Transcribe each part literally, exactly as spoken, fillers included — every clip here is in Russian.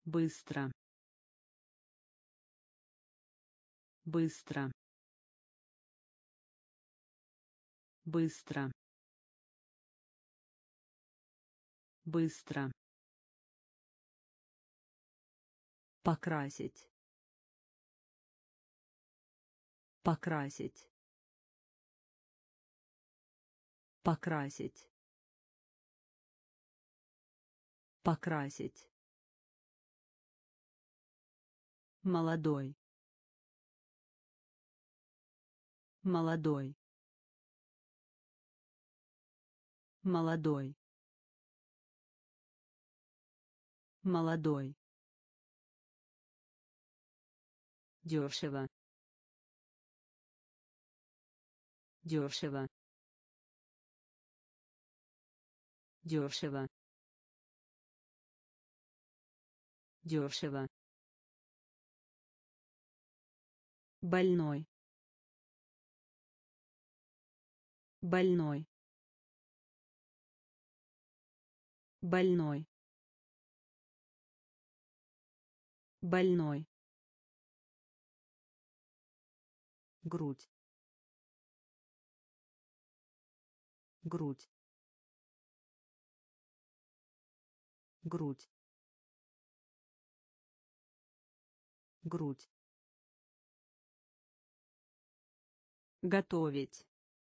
Быстро. Быстро. Быстро. Быстро. Покрасить. Покрасить. Покрасить. Покрасить. Молодой. Молодой. Молодой. Молодой. Дешево. Дешево. Дешево. Дешево. Больной. Больной. Больной. Больной. Грудь. Грудь. Грудь. Грудь. Готовить.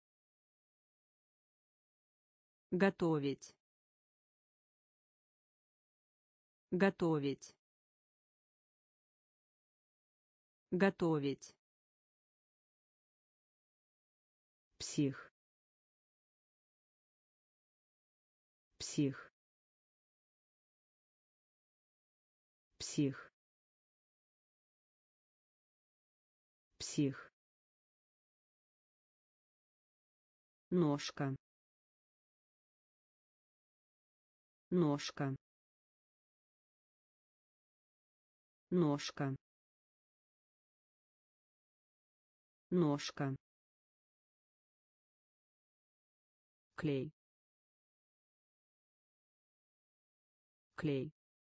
Готовить. Готовить. Готовить. Псих. Псих. Псих. Псих. Ножка. Ножка. Ножка. Ножка. Клей. Клей.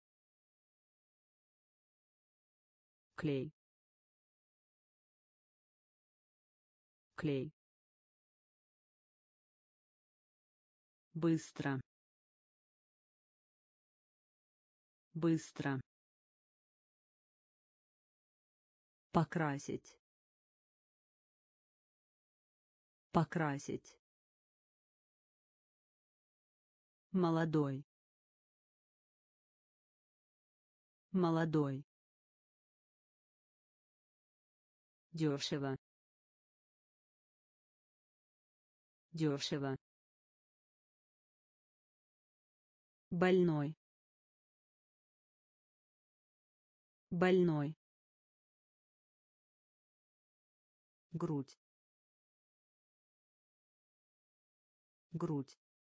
Клей. Клей. Быстро. Быстро. Покрасить. Покрасить. Молодой. Молодой. Дешево. Дешево. Больной. Больной. Грудь. Грудь.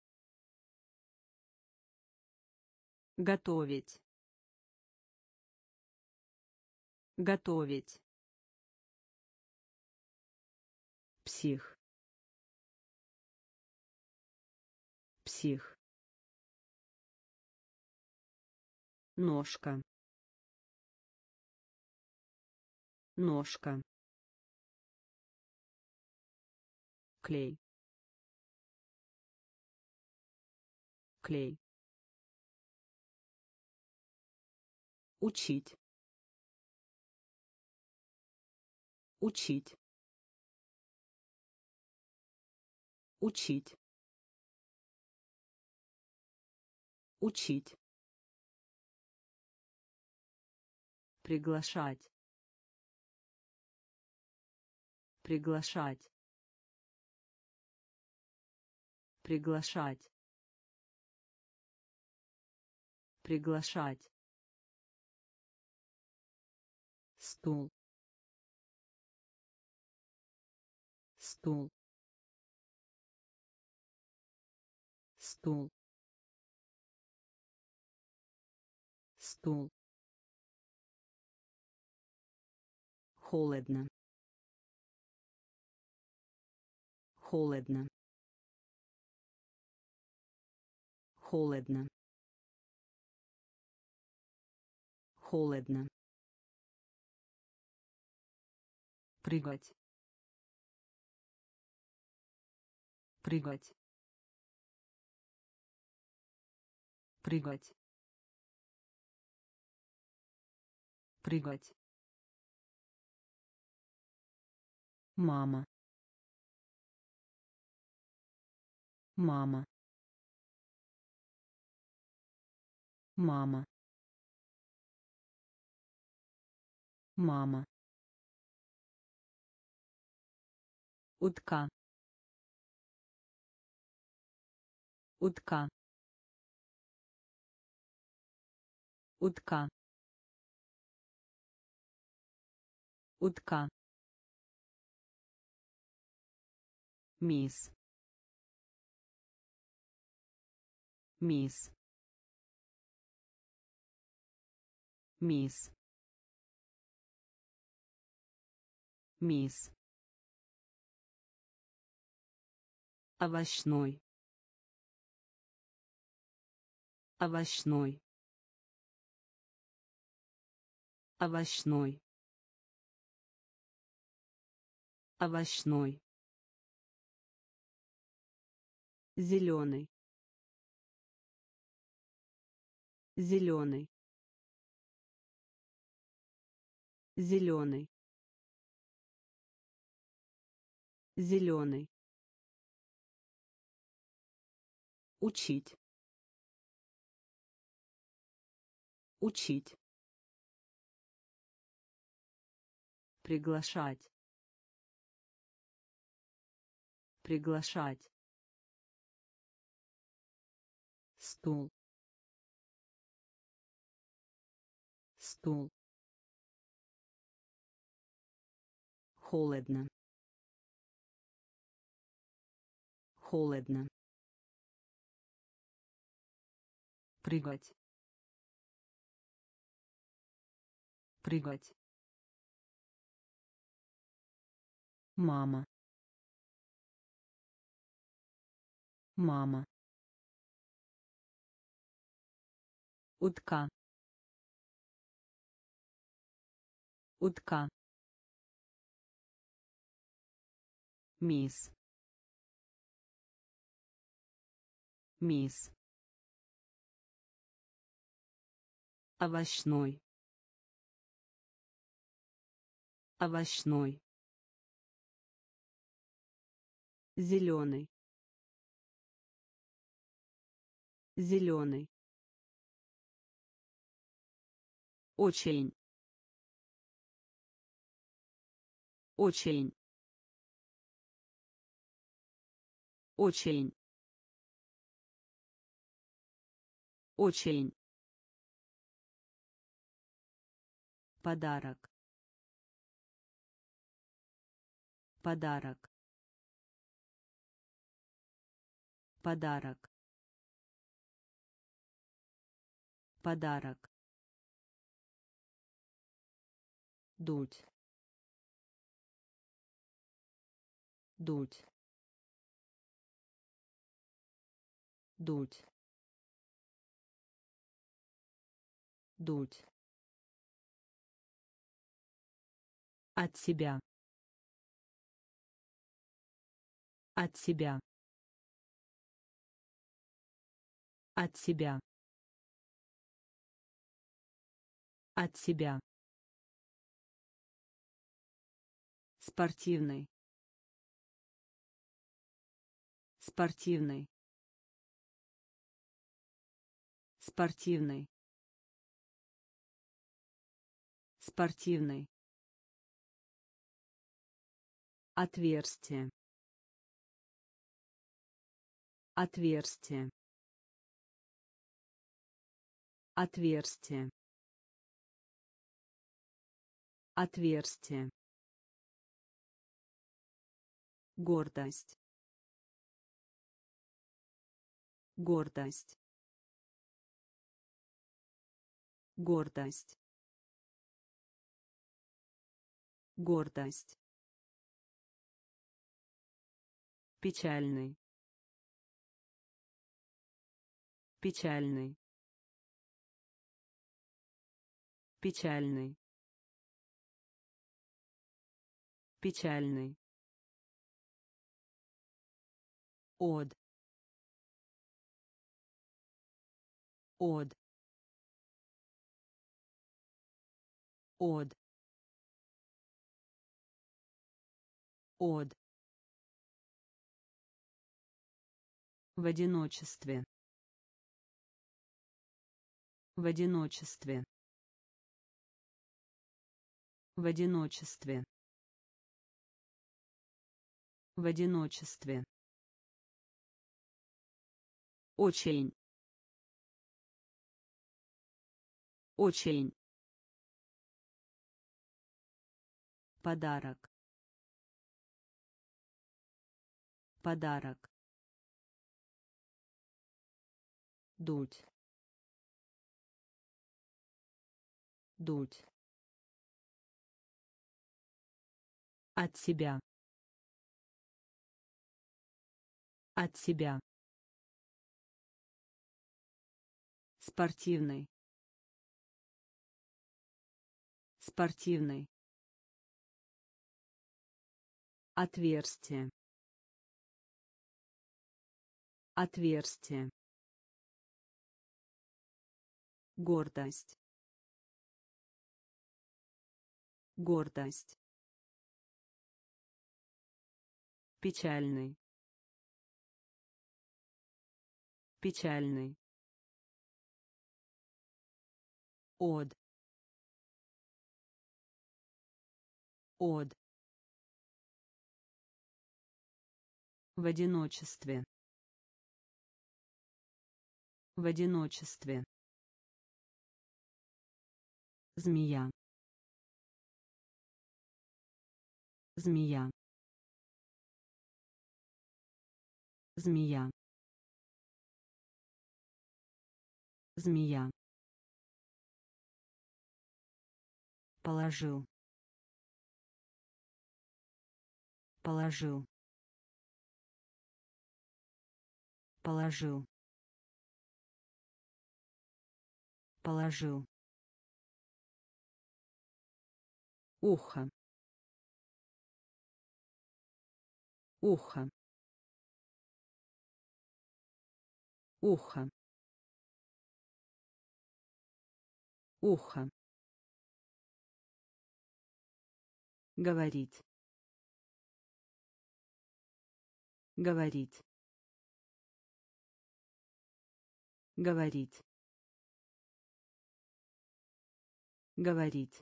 Готовить. Готовить. Псих. Псих. Ножка. Ножка. Клей. Клей. Учить. Учить. Учить. Учить. Приглашать. Приглашать. Приглашать. Приглашать. Стул. Стул. Стул. Стул. Холодно. Холодно. Холодно. Холодно. Прыгать. Прыгать. Прыгать. Прыгать. Мама. Мама. Мама. Мама. Утка. Утка. Утка. Утка. Мисс. Мисс. Мисс. Мисс. Овощной. Овощной. Овощной. Овощной. Зеленый. Зеленый. Зеленый. Зеленый. Учить. Учить. Приглашать. Приглашать. Стул. Стул. Холодно. Холодно. Прыгать. Прыгать. Мама. Мама. Утка. Утка. Мисс. Мисс. Овощной. Овощной. Зеленый. Зеленый. Очень. Очень. Очень. Очень. Подарок. Подарок. Подарок. Подарок. Дуть. Дуть. Дуть. Дуть. От себя. От себя. От себя. От себя. Спортивный. Спортивный. Спортивный. Спортивный. Отверстие. Отверстие. Отверстие. Отверстие. Гордость. Гордость. Гордость. Гордость. Печальный. Печальный. Печальный. Печальный. Од. Од. Од. Од. В одиночестве. В одиночестве. В одиночестве. В одиночестве. Очень. Очень. Подарок. Подарок. Дуть. Дуть. От себя. От себя. Спортивный. Спортивный. Отверстие. Отверстие. Гордость. Гордость. Печальный. Печальный. Од. Од. В одиночестве. В одиночестве. Змея. Змея. Змея. Змея. Положил. Положил. Положил. Положил. Ухо. Ухо. Ухо. Ухо. Говорить. Говорить. Говорить. Говорить.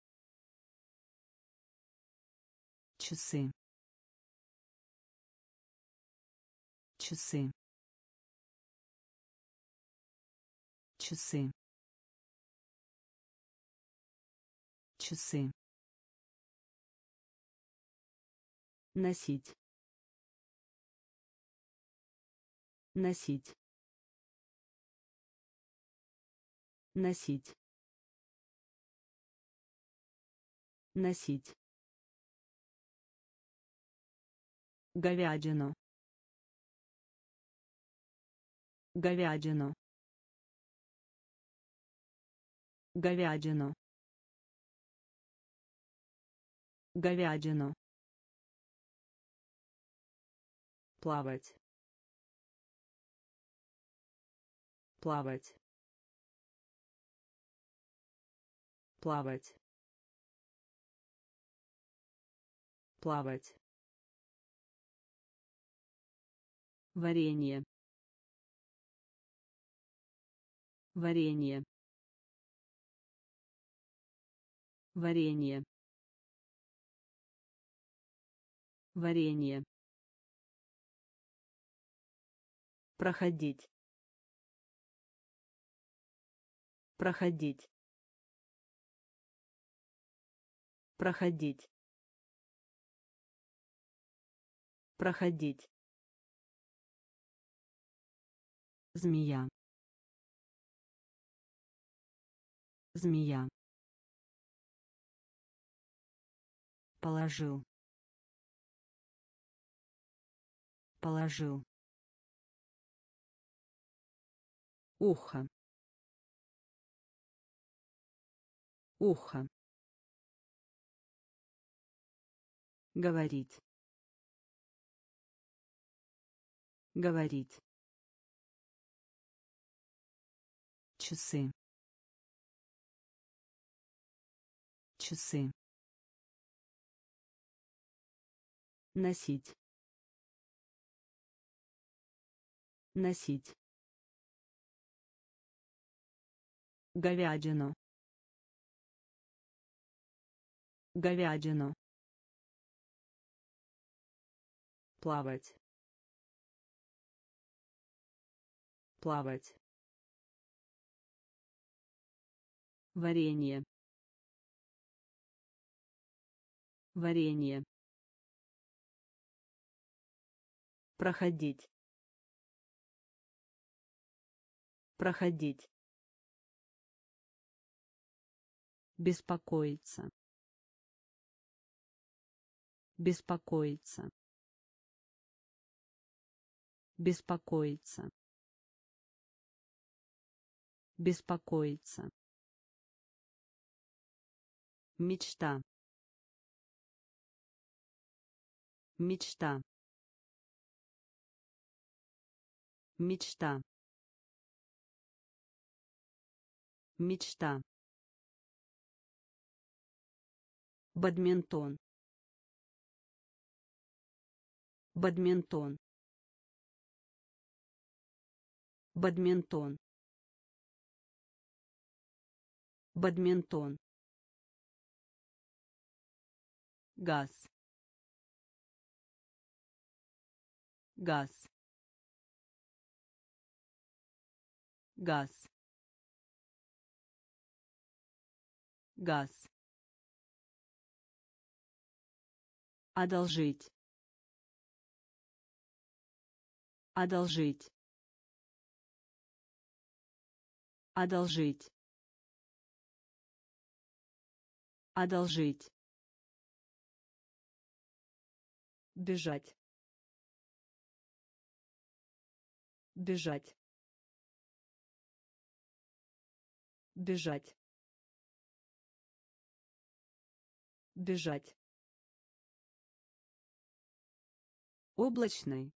Часы. Часы. Часы. Часы. Носить. Носить. Носить. Носить. Говядину. Говядину. Говядину. Говядину. Плавать. Плавать. Плавать. Плавать. Варенье. Варенье. Варенье. Варенье. Проходить. Проходить. Проходить. Проходить. Змея. Змея. Положил. Положил. Ухо. ухо, говорить, говорить, часы, часы, носить, носить, говядину, говядину, плавать, плавать, варенье, варенье, проходить, проходить, беспокоиться, беспокоиться, беспокоиться, беспокоиться, мечта, мечта, мечта, мечта, бадминтон, бадминтон, бадминтон, бадминтон, газ, газ, газ, газ, одолжить, одолжить, одолжить, одолжить, бежать, бежать, бежать, бежать, облачный,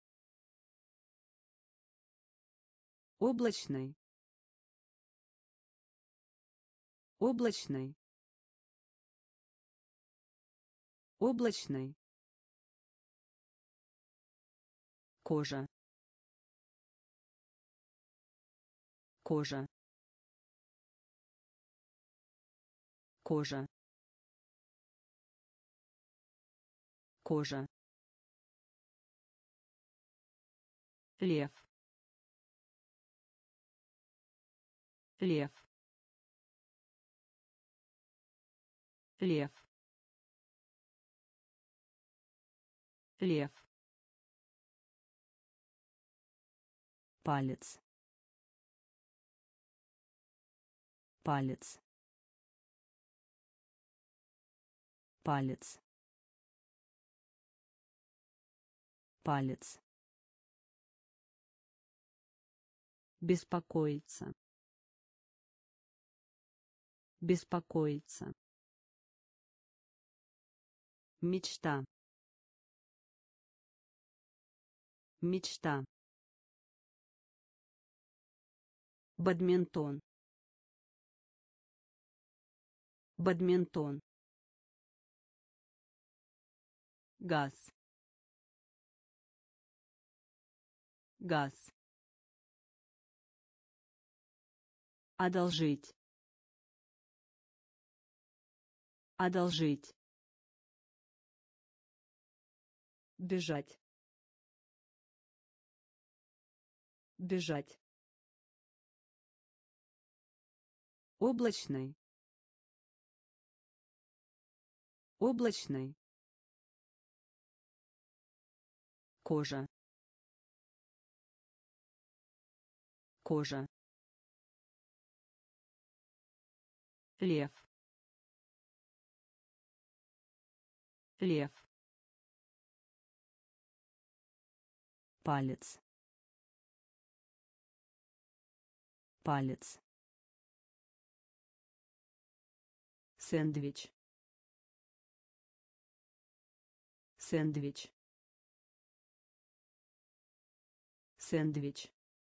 облачный, облачный, облачный, кожа, кожа, кожа, кожа, лев, лев, лев, лев, палец, палец, палец, палец, беспокоиться, беспокоиться, мечта, мечта, бадминтон, бадминтон, газ, газ, одолжить, одолжить, бежать, бежать, облачный, облачный, кожа, кожа, лев, лев, палец, палец, сэндвич, сэндвич, сэндвич,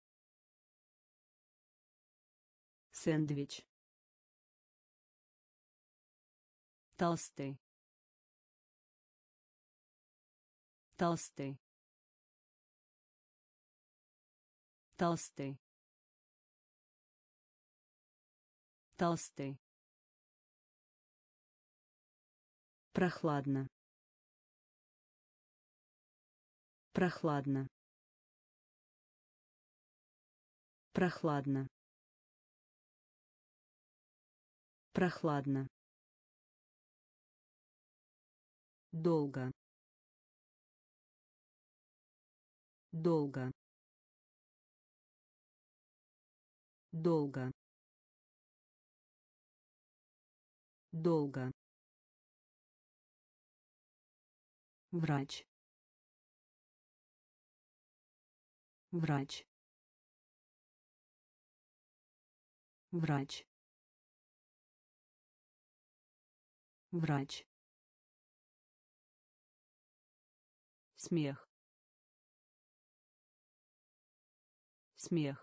сэндвич, толстый, толстый, толстый, толстый, прохладно, прохладно, прохладно, прохладно, долго, долго, долго, долго, врач, врач, врач, врач, смех, смех,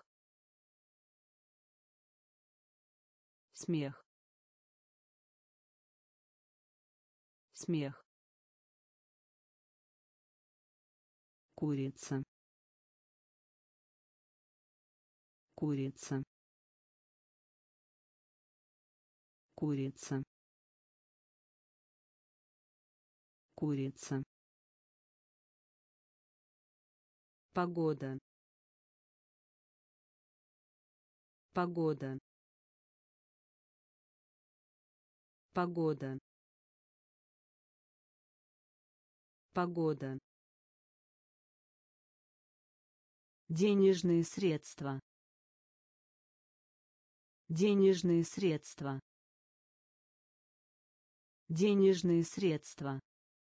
смех, смех, курица, курица, курица, курица, погода, погода, погода, погода, денежные средства, денежные средства, денежные средства,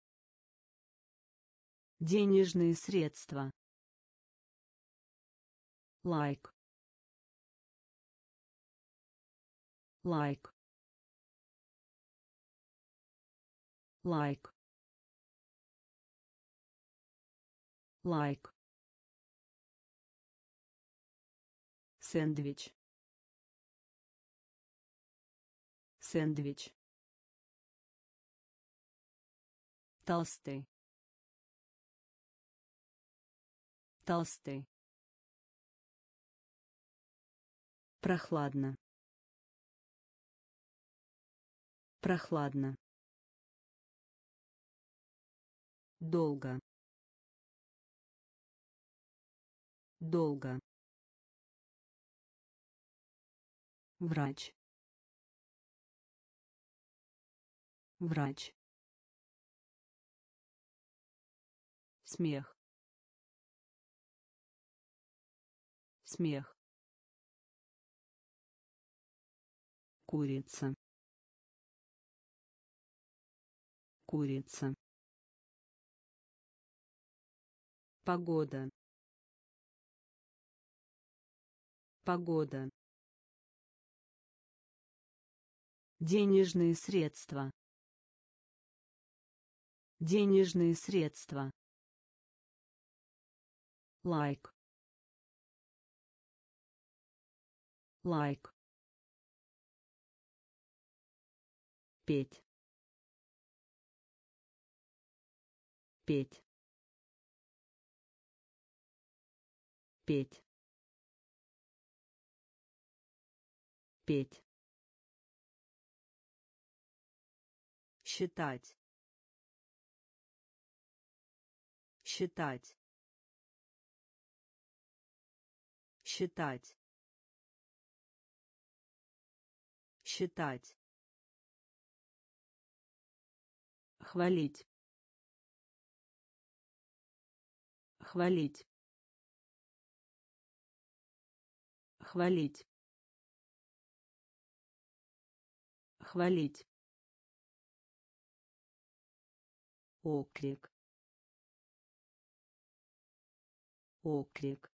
денежные средства, лайк, лайк, лайк, лайк, сэндвич, сэндвич, толстый, толстый, прохладно, прохладно, долго, долго, врач, врач, смех, смех, курица, курица, погода, погода, денежные средства, денежные средства, лайк, лайк, петь, петь, петь, петь, считать, считать, считать, считать, хвалить, хвалить, хвалить, хвалить, оклик, оклик,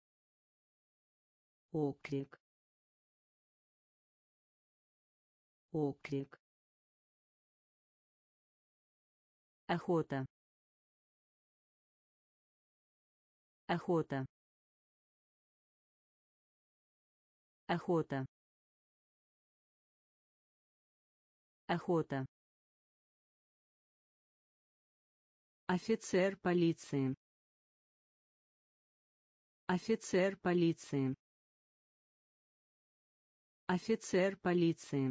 оклик, оклик, охота, охота, охота, охота, офицер полиции, офицер полиции, офицер полиции,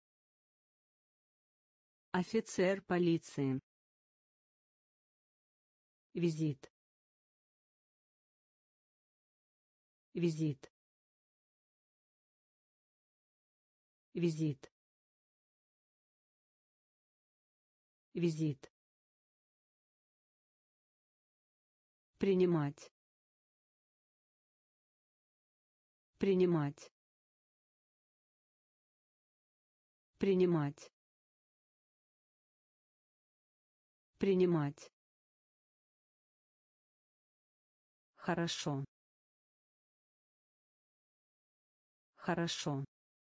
офицер полиции, визит, визит, визит, визит, принимать, принимать, принимать, принимать, хорошо, хорошо,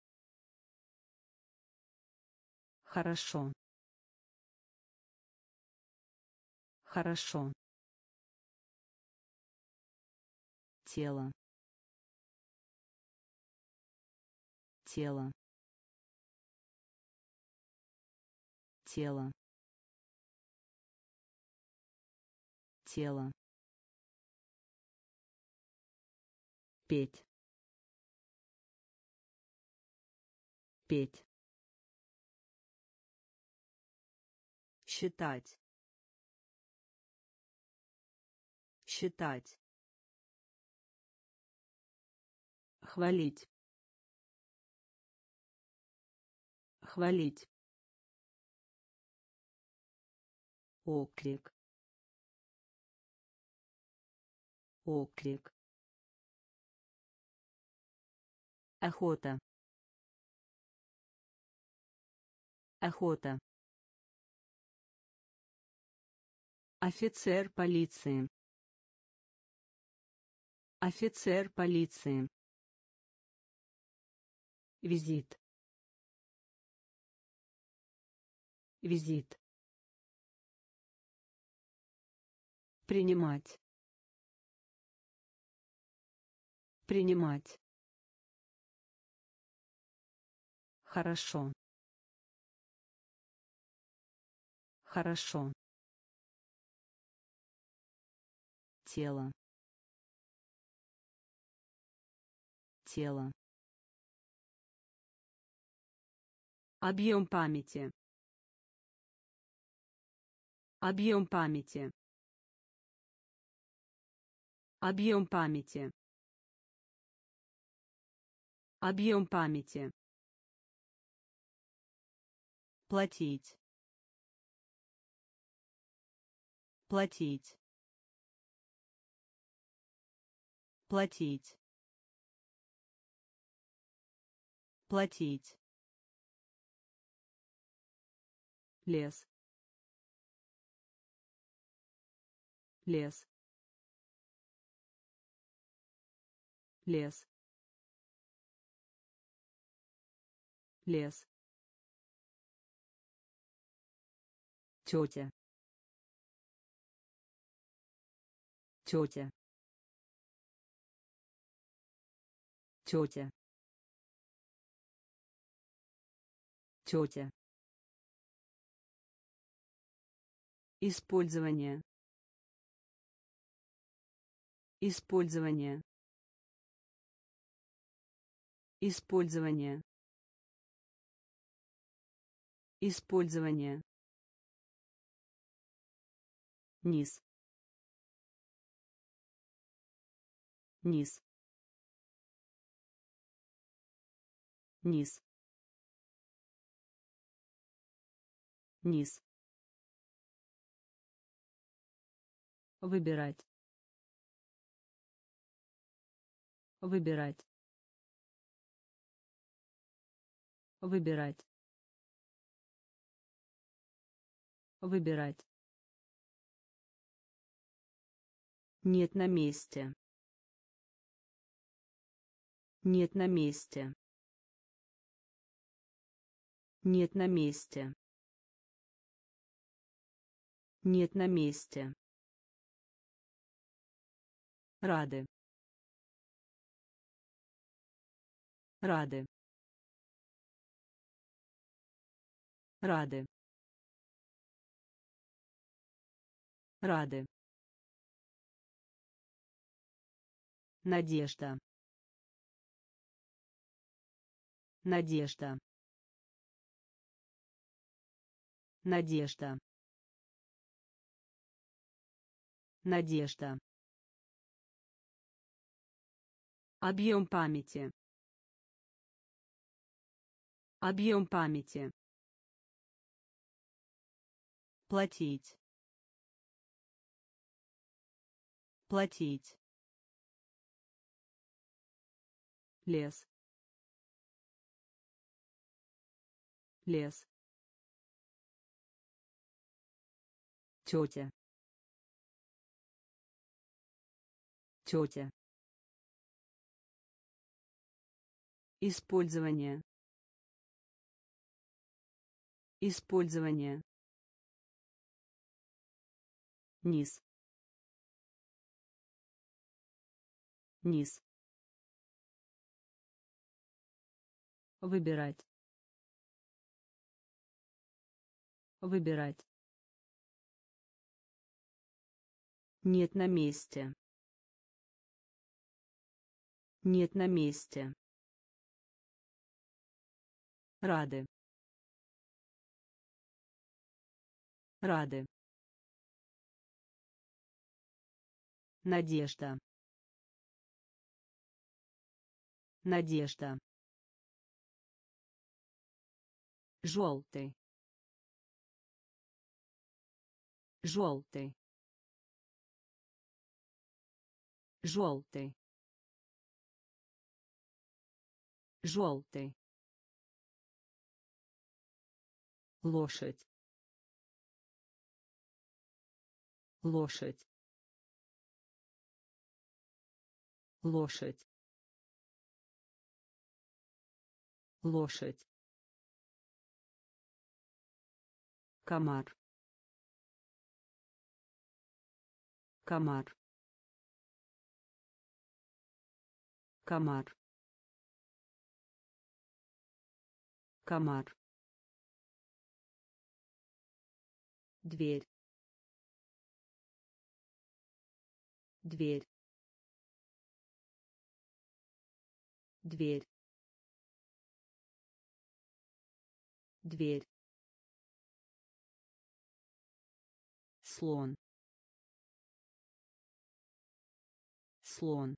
хорошо, хорошо, тело, тело, тело, тело, петь, петь, считать, считать, хвалить, хвалить, оклик, оклик, охота, охота, офицер полиции, офицер полиции, визит, визит, принимать, принимать, хорошо, хорошо, тело, тело, объем памяти, объем памяти, объем памяти, объем памяти, платить, платить, платить, платить, лес, лес, лес, лес, тетя, тетя, тетя, тетя, использование, использование, использование, использование, низ, низ, низ, низ, выбирать, выбирать, выбирать, выбирать, нет на месте, нет на месте, Нет на месте. Нет на месте. Рады. Рады. Рады. Рады. Надежда. Надежда. Надежда. Надежда. Объем памяти. Объем памяти. Платить. Платить. Лес. Лес. Тетя. Тетя. Использование. Использование. Низ. Низ. Выбирать. Выбирать. Нет на месте. Нет на месте. Рады. Рады. Надежда. Надежда. Желтый. Желтый. Желтый. Желтый. Лошадь. Лошадь. Лошадь. Лошадь. Комар. Комар. Комар. Комар. Дверь. Дверь. Дверь. Дверь. Слон. Слон.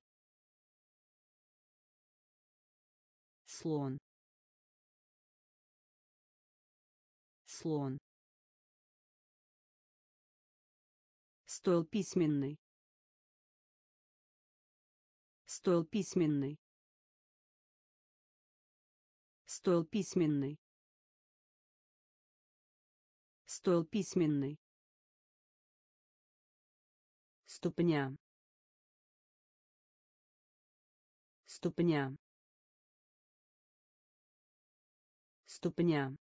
Слон. Слон. Стол письменный. Стол письменный. Стол письменный. Стол письменный. Ступня. Ступня. Ступня.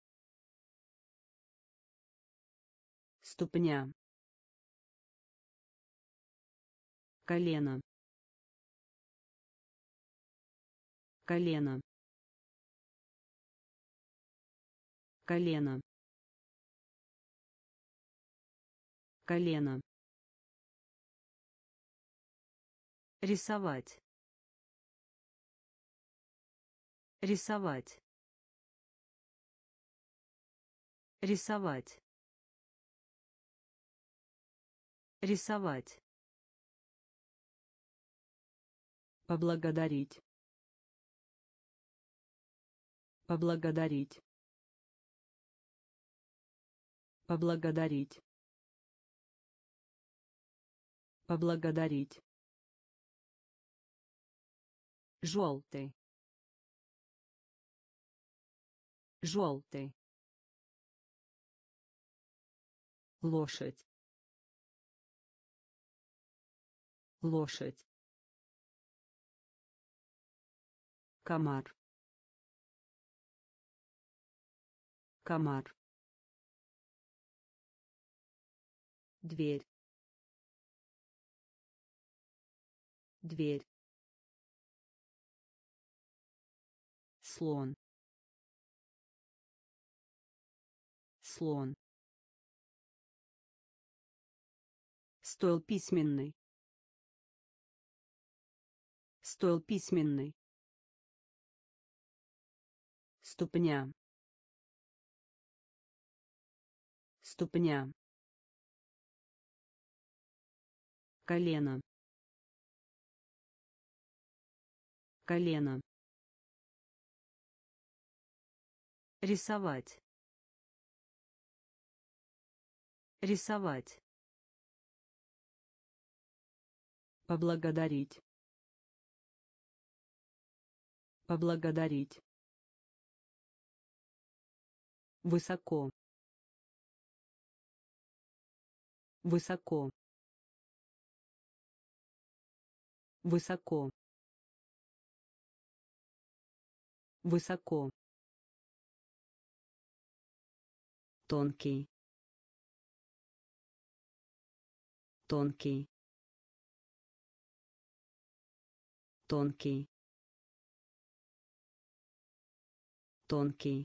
Ступня. Колено. Колено. Колено. Колено. Рисовать. Рисовать. Рисовать. Рисовать. Поблагодарить. Поблагодарить. Поблагодарить. Поблагодарить. Желтый. Желтый. Лошадь. Лошадь. Комар. комар, дверь, дверь, слон, слон, стол письменный, стол письменный, ступня, ступня, колено, колено, рисовать, рисовать, поблагодарить, поблагодарить, высоко, высоко, высоко, высоко, тонкий, тонкий, тонкий, тонкий,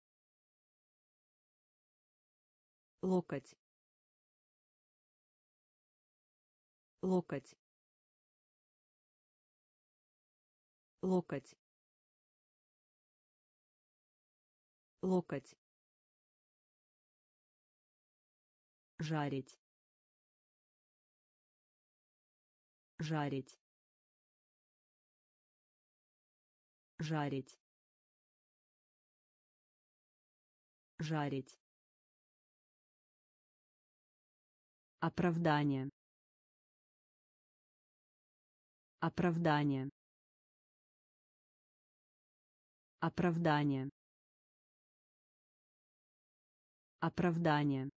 локоть, локоть, локоть, локоть, жарить, жарить, жарить, жарить, оправдание, оправдание, оправдание, оправдание,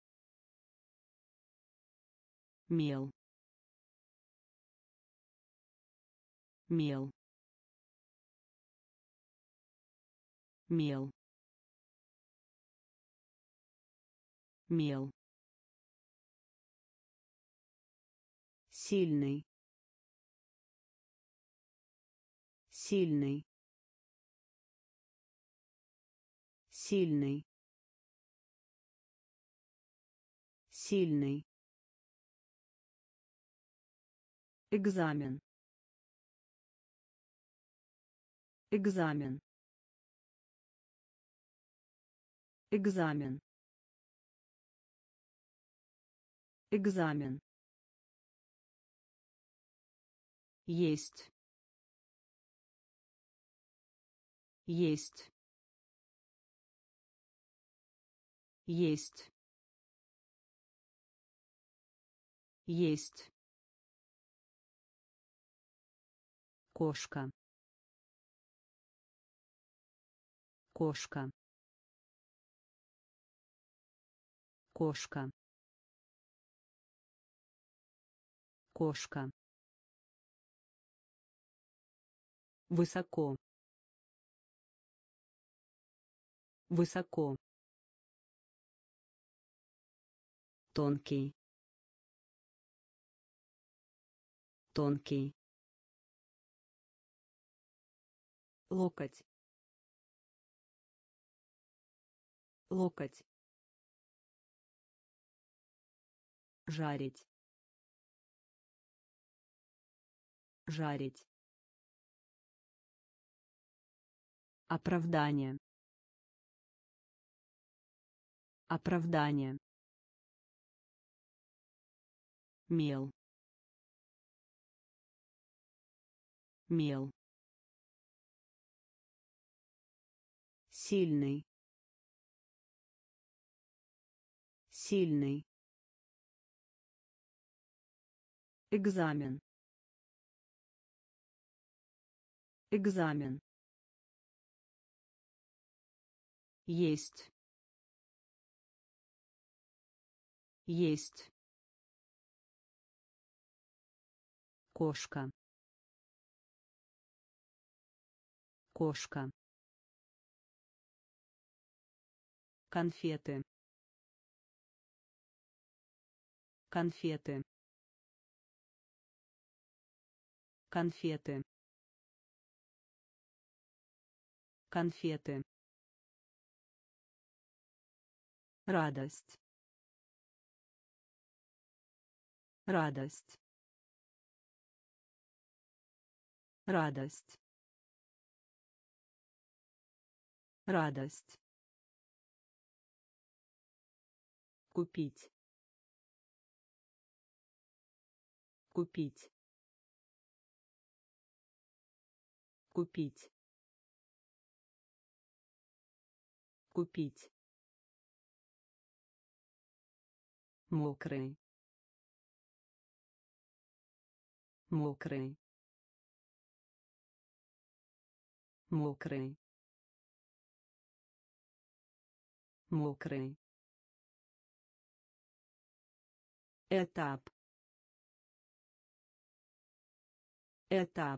мел, мел, мел, мел, сильный, сильный, сильный, сильный, экзамен, экзамен, экзамен, экзамен, есть, есть, есть, есть, кошка, кошка, кошка, кошка, высоко, высоко, тонкий, тонкий, локоть, локоть, жарить, жарить, оправдание, оправдание, мел, мел, сильный, сильный, экзамен, экзамен, есть, есть, кошка, кошка, конфеты, конфеты, конфеты, конфеты, радость, радость, радость, радость, купить, купить, купить, купить, мокрый, мокрый, мокрый, мокрый, этап, этап,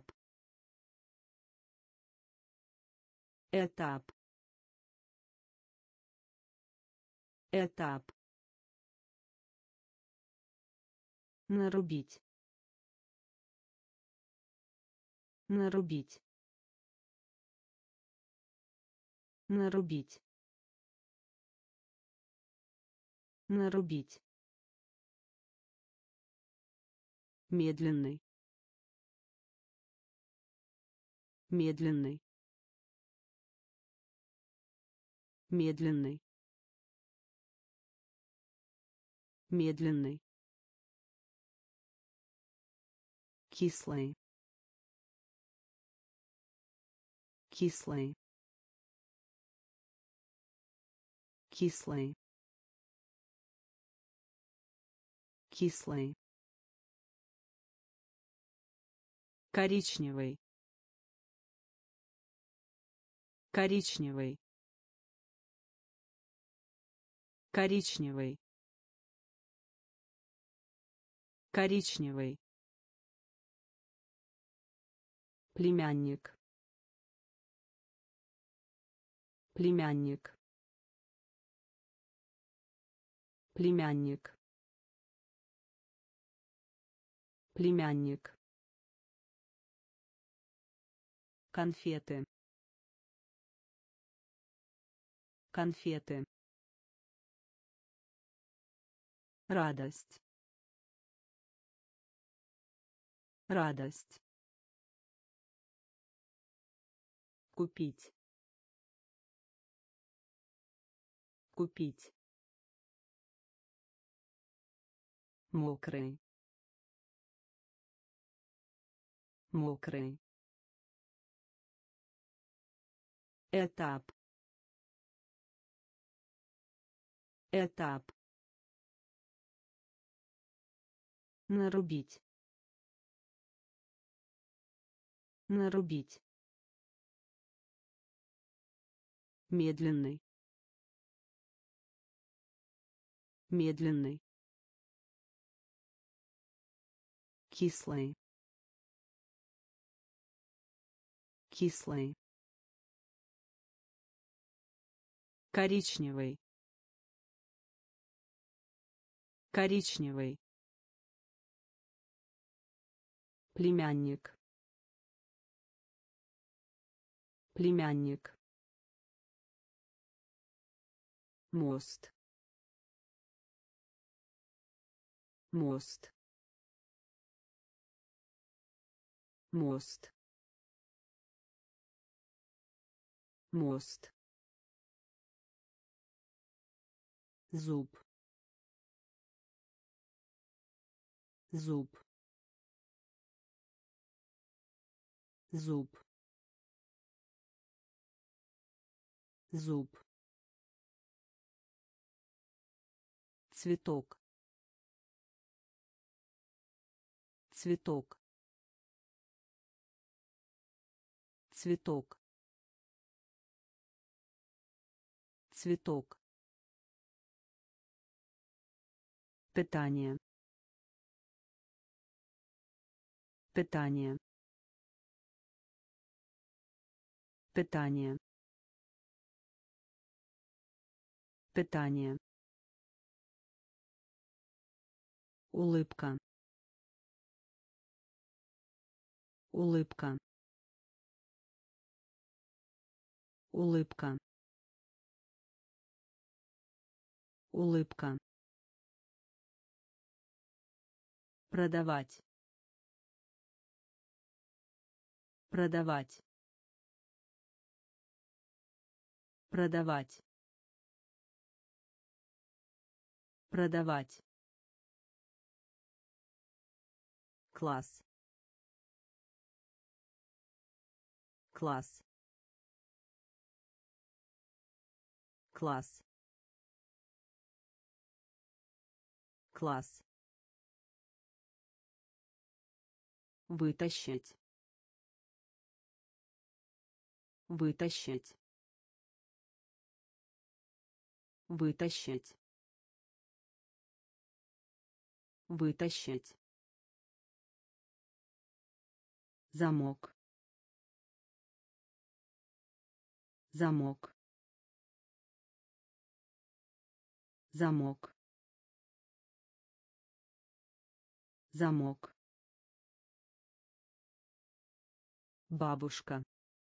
этап, этап, нарубить, нарубить, нарубить, нарубить, медленный, медленный, медленный, медленный, кислый, кислый, кислый, кислый, коричневый, коричневый, коричневый, коричневый, племянник, племянник, племянник, племянник, конфеты, конфеты, радость, радость, купить, купить, мокрый, мокрый, этап, этап, нарубить, нарубить, медленный, медленный, кислый, кислый, коричневый, коричневый, племянник, племянник, мост, мост, мост, мост, зуб, зуб, зуб, зуб, цветок, цветок, цветок, цветок, питание, питание, питание, Питание. Улыбка. Улыбка. Улыбка. Улыбка. Продавать. Продавать. Продавать. Продавать. Класс. Класс. Класс. Класс. Вытащить. Вытащить. Вытащить. Вытащить. Замок. Замок. Замок. Замок. Бабушка.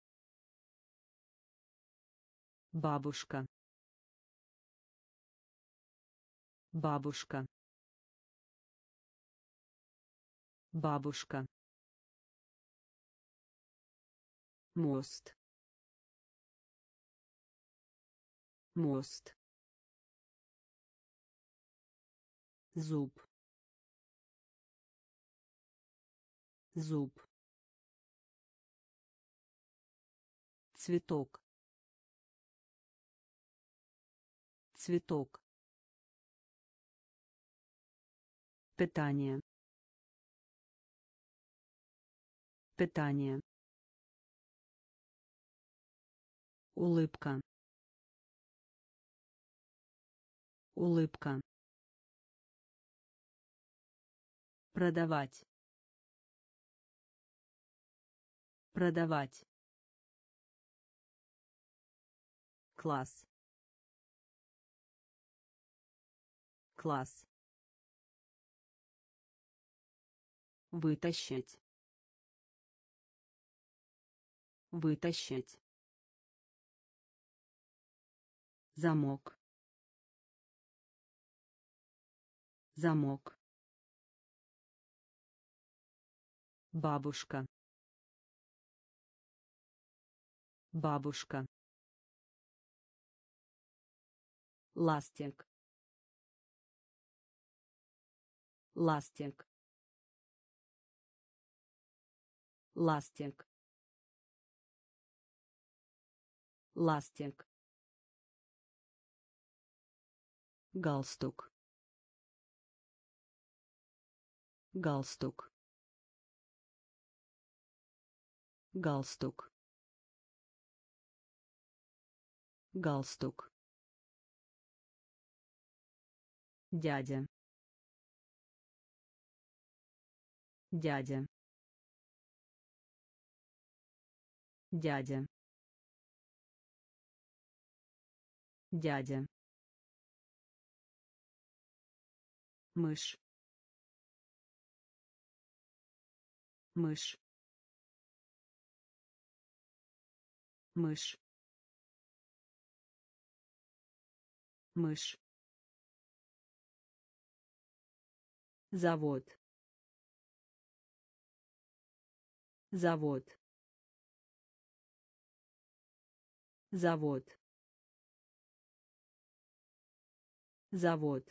Бабушка. Бабушка. Бабушка. Мост. Мост. Зуб. Зуб. Цветок. Цветок. Питание. Питание. Улыбка. Улыбка. Продавать. Продавать. Класс. Класс. Вытащить. Вытащить. Замок. Замок. Бабушка. Бабушка. Ластик. Ластик. Ластик. Ластик. Галстук. Галстук. Галстук. Галстук. Дядя. Дядя. Дядя. Дядя. Мышь. Мышь. Мышь. Мышь. Завод. Завод. Завод. Завод.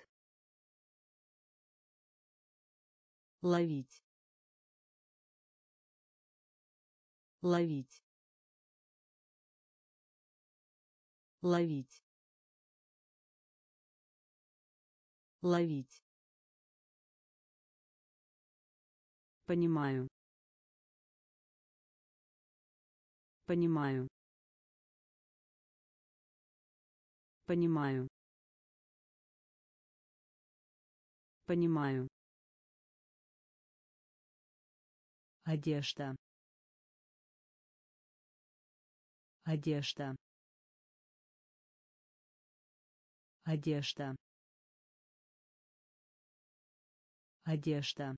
Ловить. Ловить. Ловить. Ловить. Понимаю. Понимаю. Понимаю. Понимаю. Одежда. Одежда. одежда, одежда,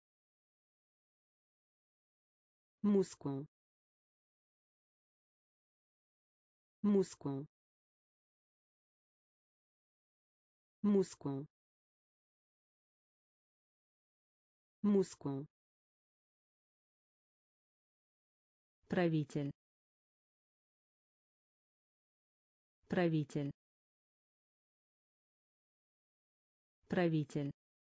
мускул, мускул, мускул, мускул, правитель, правитель, правитель,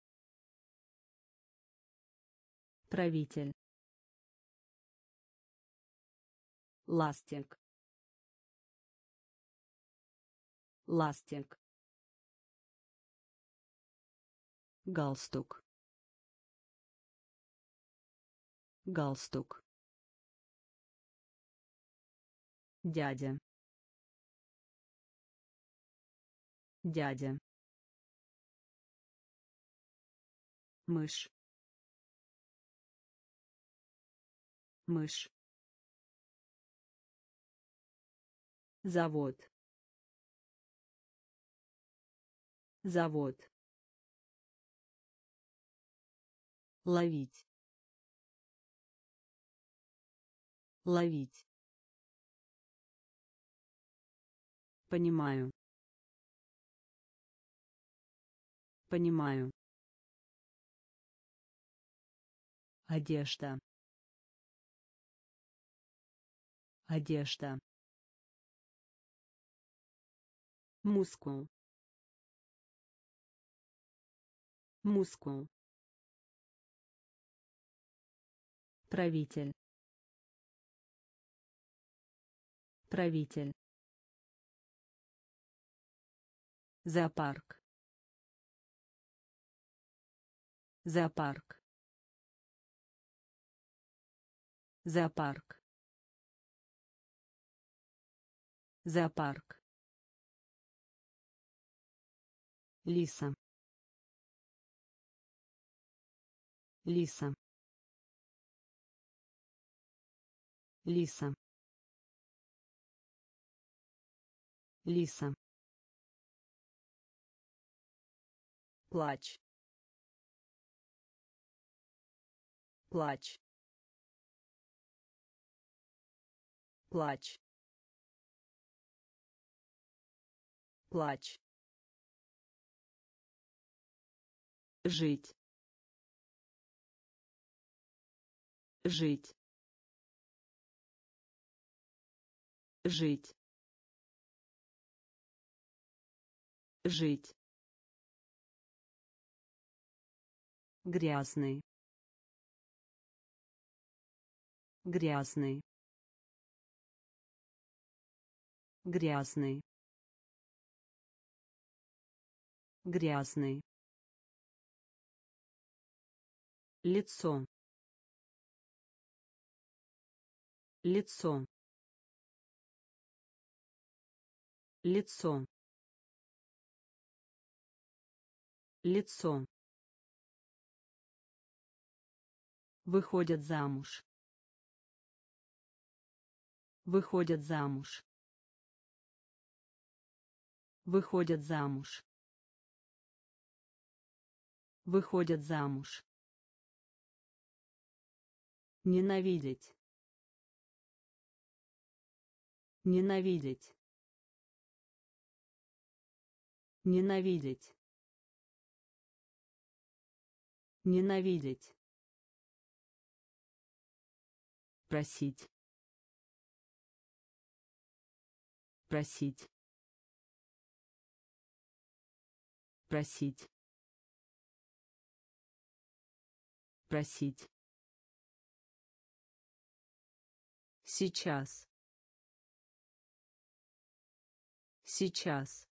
правитель, ластик, ластик, галстук, галстук, дядя, дядя, мышь, мышь, завод, завод, ловить, ловить, понимаю, понимаю, одежда, одежда, мускул, мускул, правитель, правитель, зоопарк, зоопарк, зоопарк, зоопарк, лиса, лиса, лиса, лиса, плач, плач, плач, плач, жить, жить, жить, жить, грязный, грязный, грязный, грязный, лицо, лицо, лицо, лицо, выходят замуж, выходят замуж, выходят замуж, выходят замуж, ненавидеть, ненавидеть, ненавидеть, ненавидеть, просить, просить, просить, просить, сейчас, сейчас,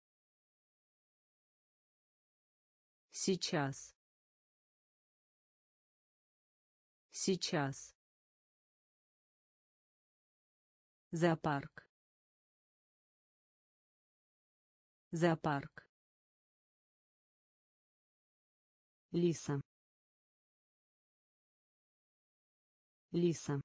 сейчас, сейчас, зоопарк, зоопарк, лиса, лиса,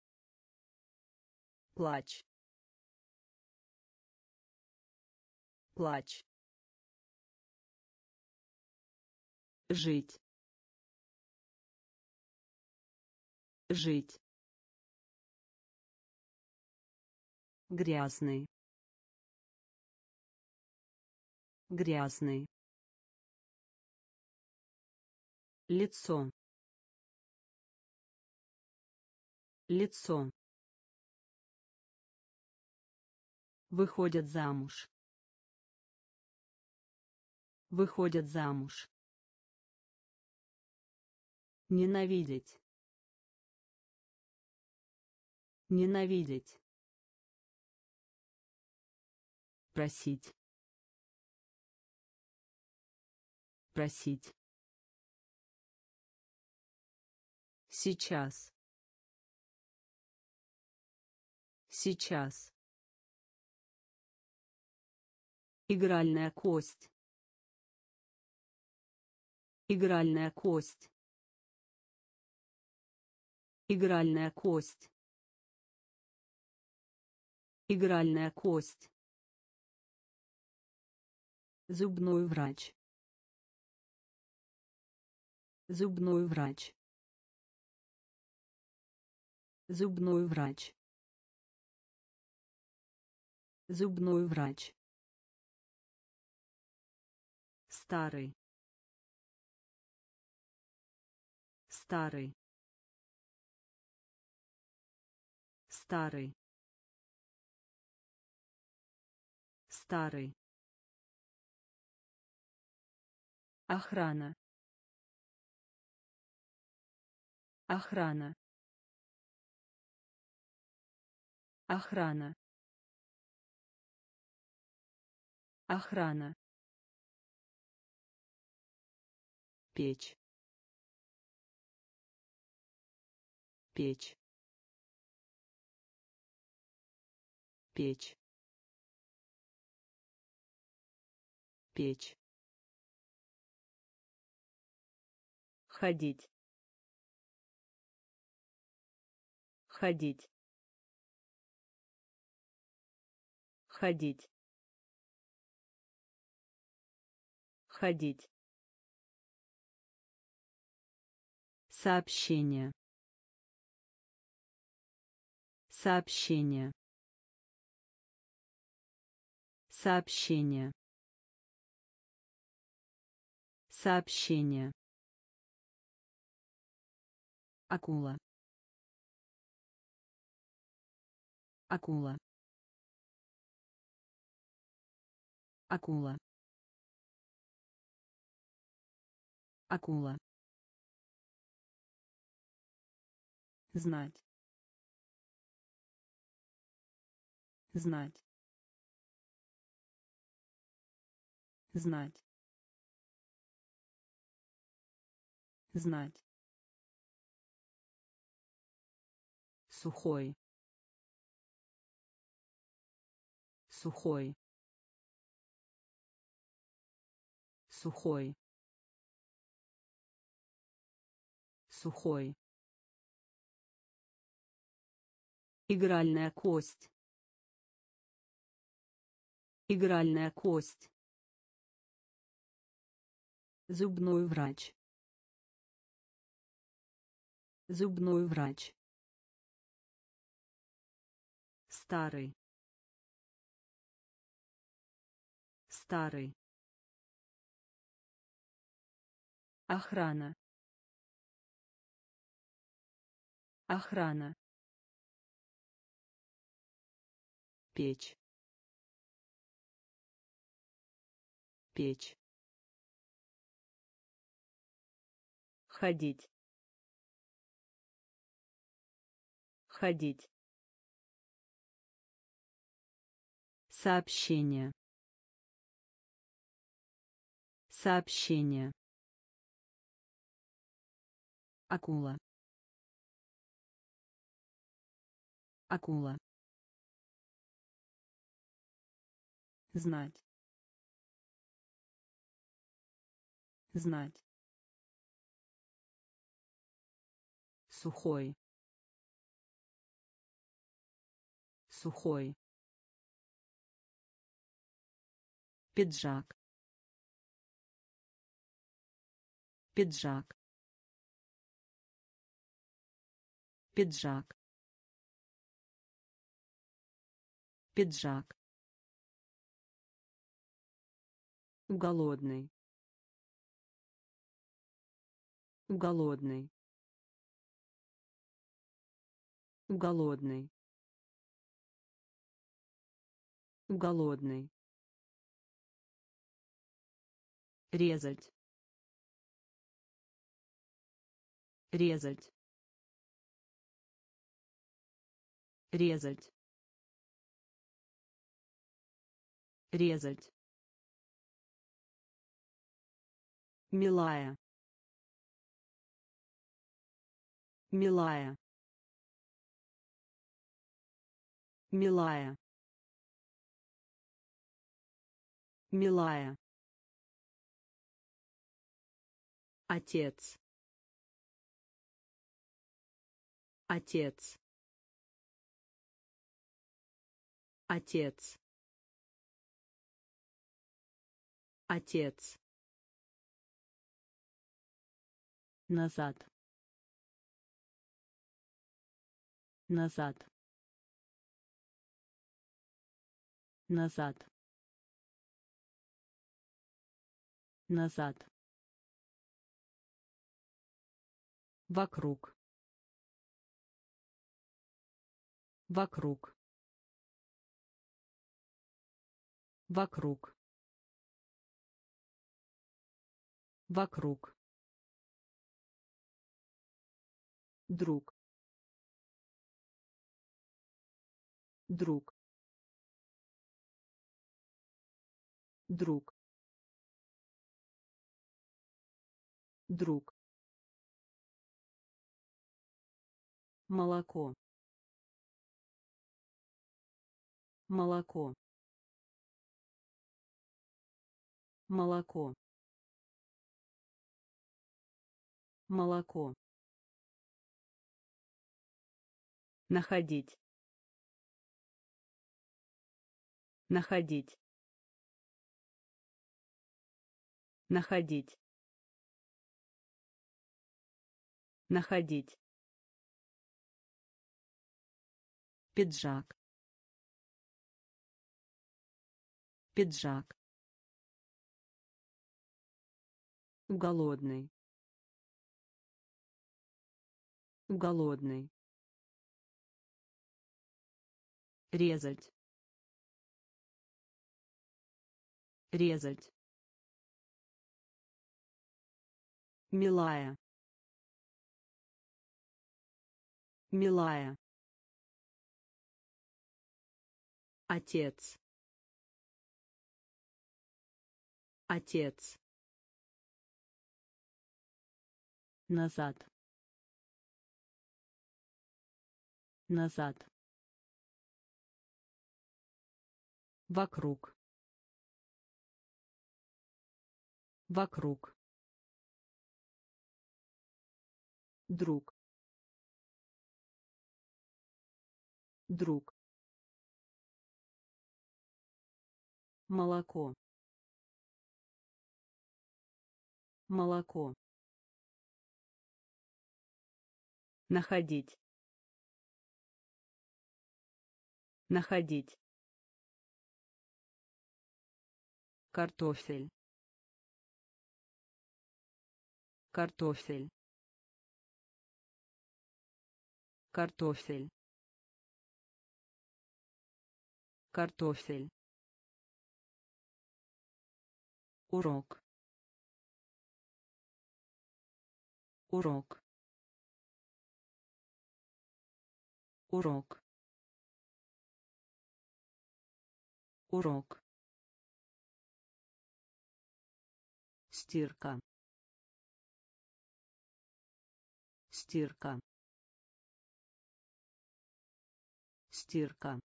плач, плач, жить, жить, грязный, грязный, лицо, лицо, выходят замуж, выходят замуж, ненавидеть, ненавидеть, просить, просить, сейчас, сейчас, игральная кость, игральная кость, игральная кость, игральная кость, зубной врач, зубной врач, зубной врач, зубной врач, старый, старый, старый, старый, охрана, охрана, охрана, охрана, печь, печь, печь, печь, ходить, ходить, ходить, ходить, сообщение, сообщение, сообщение, сообщение, акула, акула, акула, акула, знать, знать, знать, знать, сухой, сухой, сухой, сухой, игральная кость, игральная кость, зубной врач, зубной врач, старый, старый, охрана, охрана, печь, печь, ходить, ходить, сообщение, сообщение, акула, акула, знать, знать, сухой, сухой, пиджак, пиджак, пиджак, пиджак, голодный, голодный, голодный, голодный, резать, резать, резать, резать, милая, милая, милая, милая, отец, отец, отец, отец, назад, назад, назад, назад, вокруг, вокруг, вокруг, вокруг, друг, друг, друг, друг, молоко, молоко, молоко, молоко, находить, находить, находить, находить, пиджак, пиджак, голодный, голодный, резать, резать, милая, милая, отец, отец, назад, назад, вокруг, вокруг, друг, друг, молоко, молоко, находить, находить, картофель, картофель, картофель, картофель, урок, урок, урок, урок, стирка, стирка, стирка,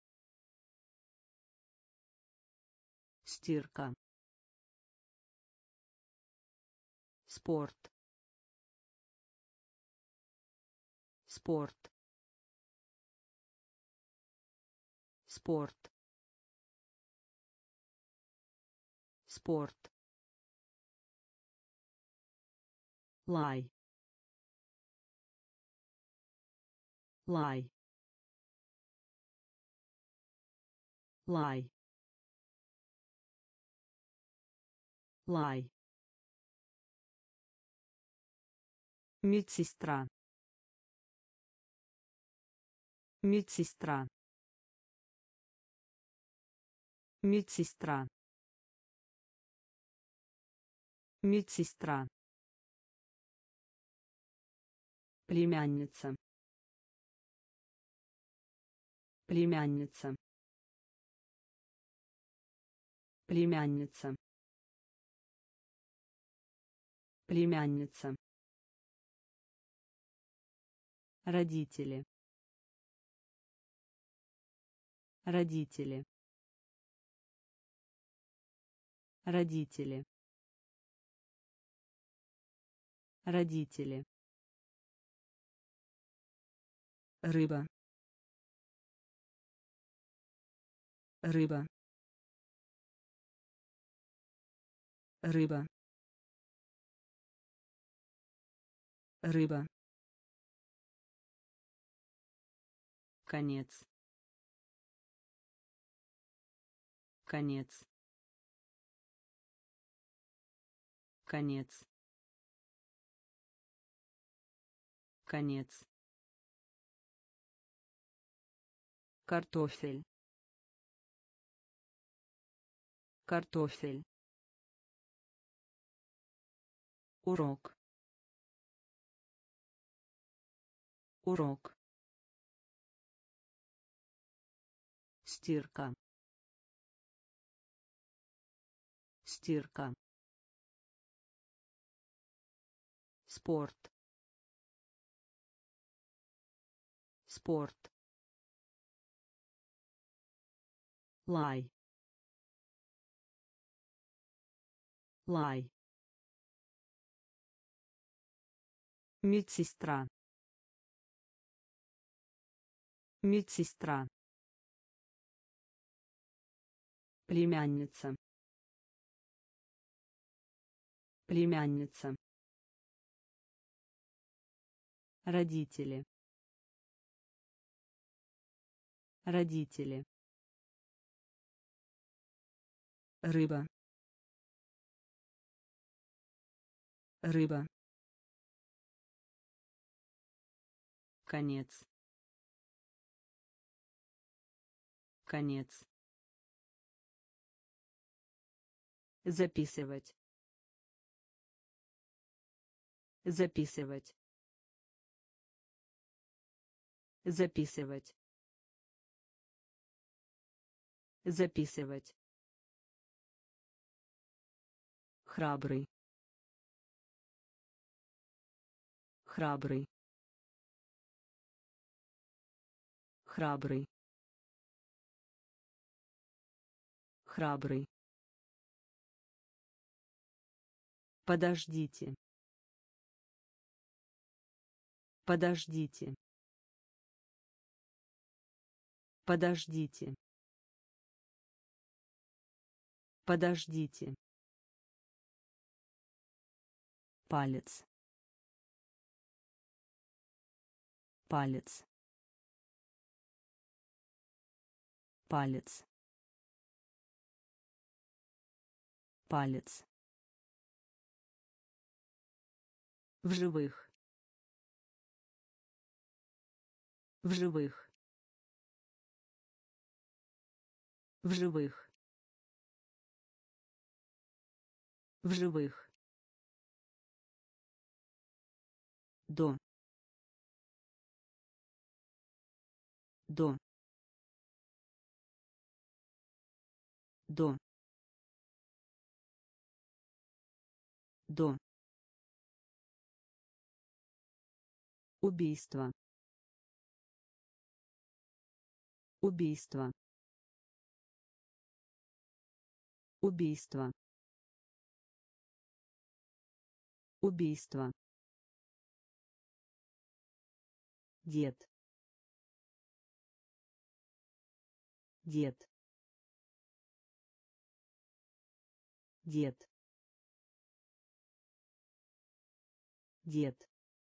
стирка, спорт, спорт, спорт, спорт, лай, лай, лай, лай, медсестра, медсестра, медсестра, медсестра, племянница, племянница, племянница, племянница, родители, родители, родители, родители, рыба, рыба, рыба, рыба, конец, конец, конец, конец, картофель, картофель, урок, урок, стирка, стирка, спорт, спорт, лай, лай, медсестра, медсестра, племянница, племянница, родители, родители, рыба, рыба, конец, конец, записывать, записывать, записывать, записывать, храбрый, храбрый, храбрый, храбрый, подождите, подождите, подождите, подождите, палец, палец, палец, палец, в живых, в живых, в живых, в живых, до, до, до, до, убийство, убийство, убийство, убийство, дед, дед, дед, дед,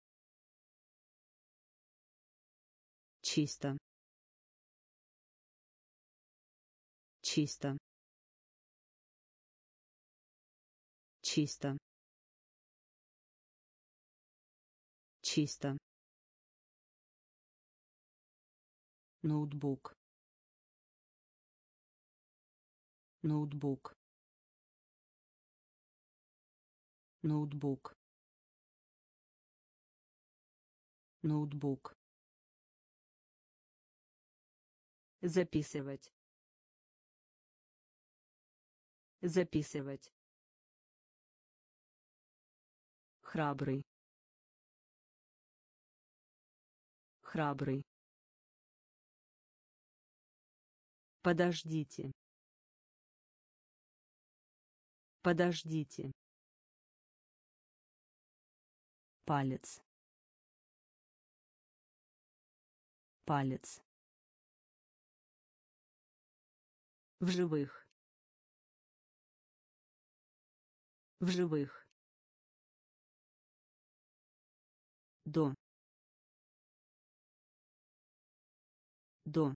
чисто, чисто, чисто, чисто, ноутбук, ноутбук, ноутбук, ноутбук, записывать, записывать, храбрый, храбрый, подождите, подождите, палец, палец, в живых, в живых, до, до,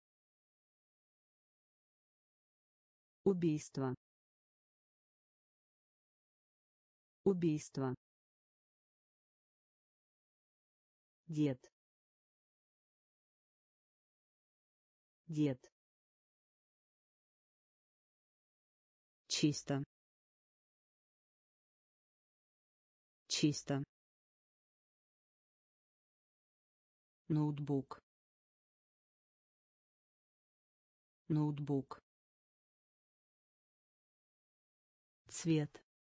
убийство, убийство, дед, дед, чисто, чисто, ноутбук, ноутбук, цвет,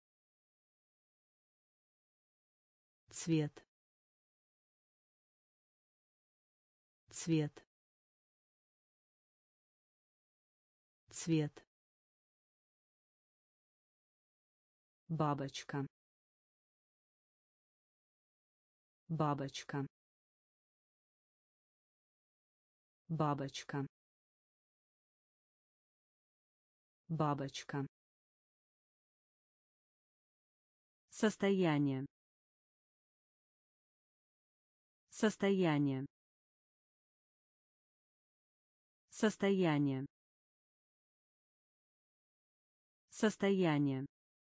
цвет, цвет, цвет, бабочка, бабочка, бабочка, бабочка, состояние, состояние, состояние, состояние,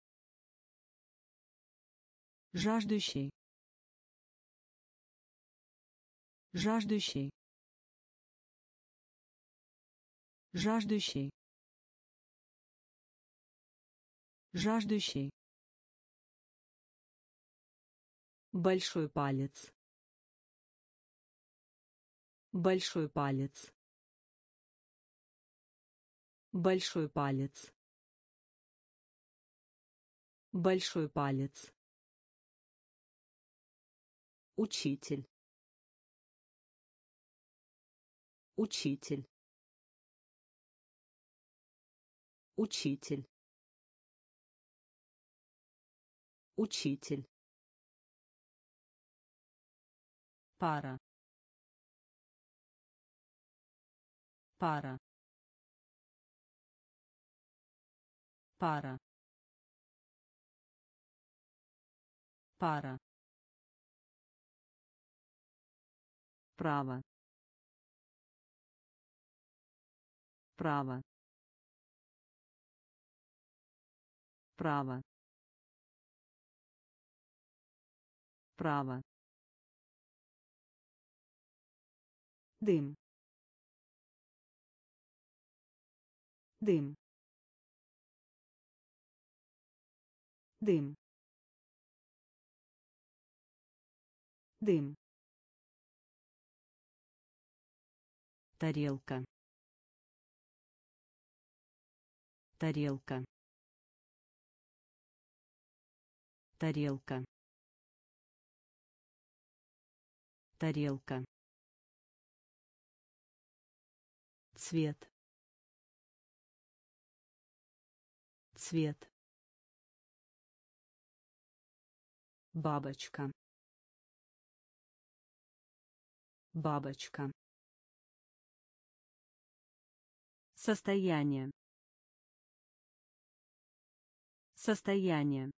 жаждущий, жаждущий, жаждущий, жаждущий, большой палец, большой палец, большой палец, большой палец, учитель, учитель, учитель, учитель, пара, пара, пара, пара, право, право, право, право, дым, дым, дым, дым, тарелка, тарелка, тарелка, тарелка, цвет, цвет, бабочка, бабочка, состояние, Состояние.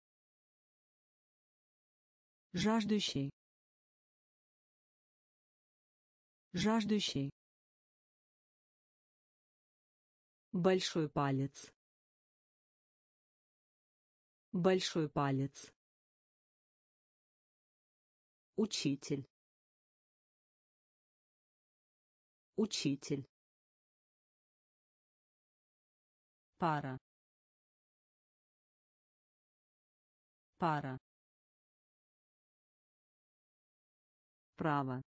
Жаждущий. Жаждущий. Большой палец. Большой палец. Учитель. Учитель. Пара. Пара. Право.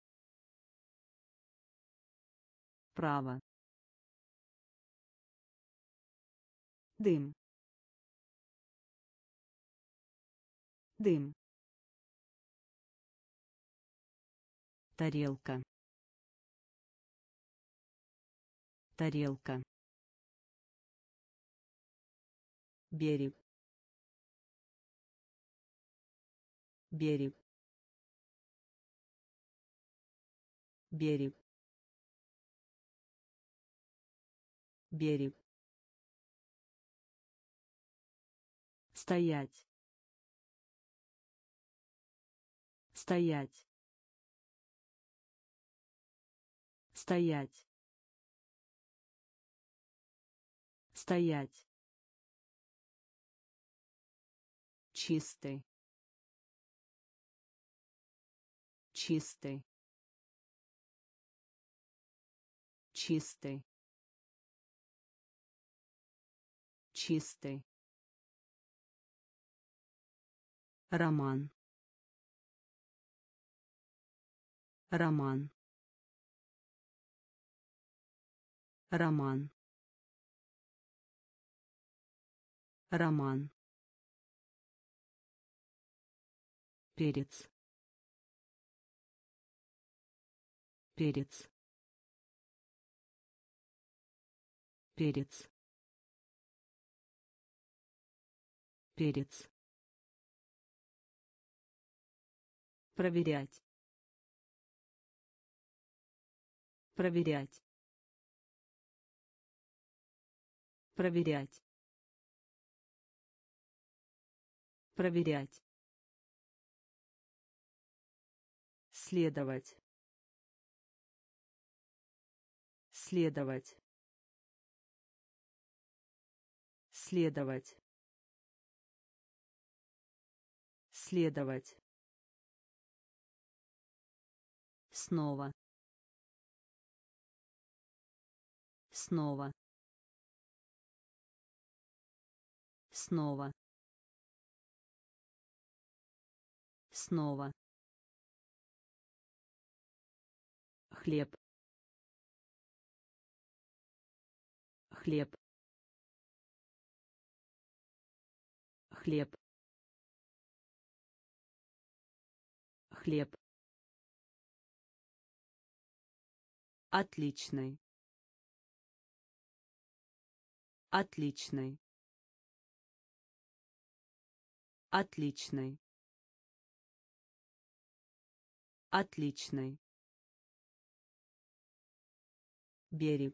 Право. Дым. Дым. Тарелка. Тарелка. Берег. Берег. Берег. Берег. Стоять. Стоять. Стоять. Стоять. Чистый. Чистый. Чистый. Чистый. Роман. Роман. Роман. Роман. Перец. Перец. Перец. Перец. Проверять. Проверять. Проверять. Проверять. Следовать. Следовать. Следовать. Следовать. Снова. Снова. Снова. Снова. Хлеб. Хлеб. Хлеб. Хлеб. Отличный. Отличный. Отличный. Отличный. Берег.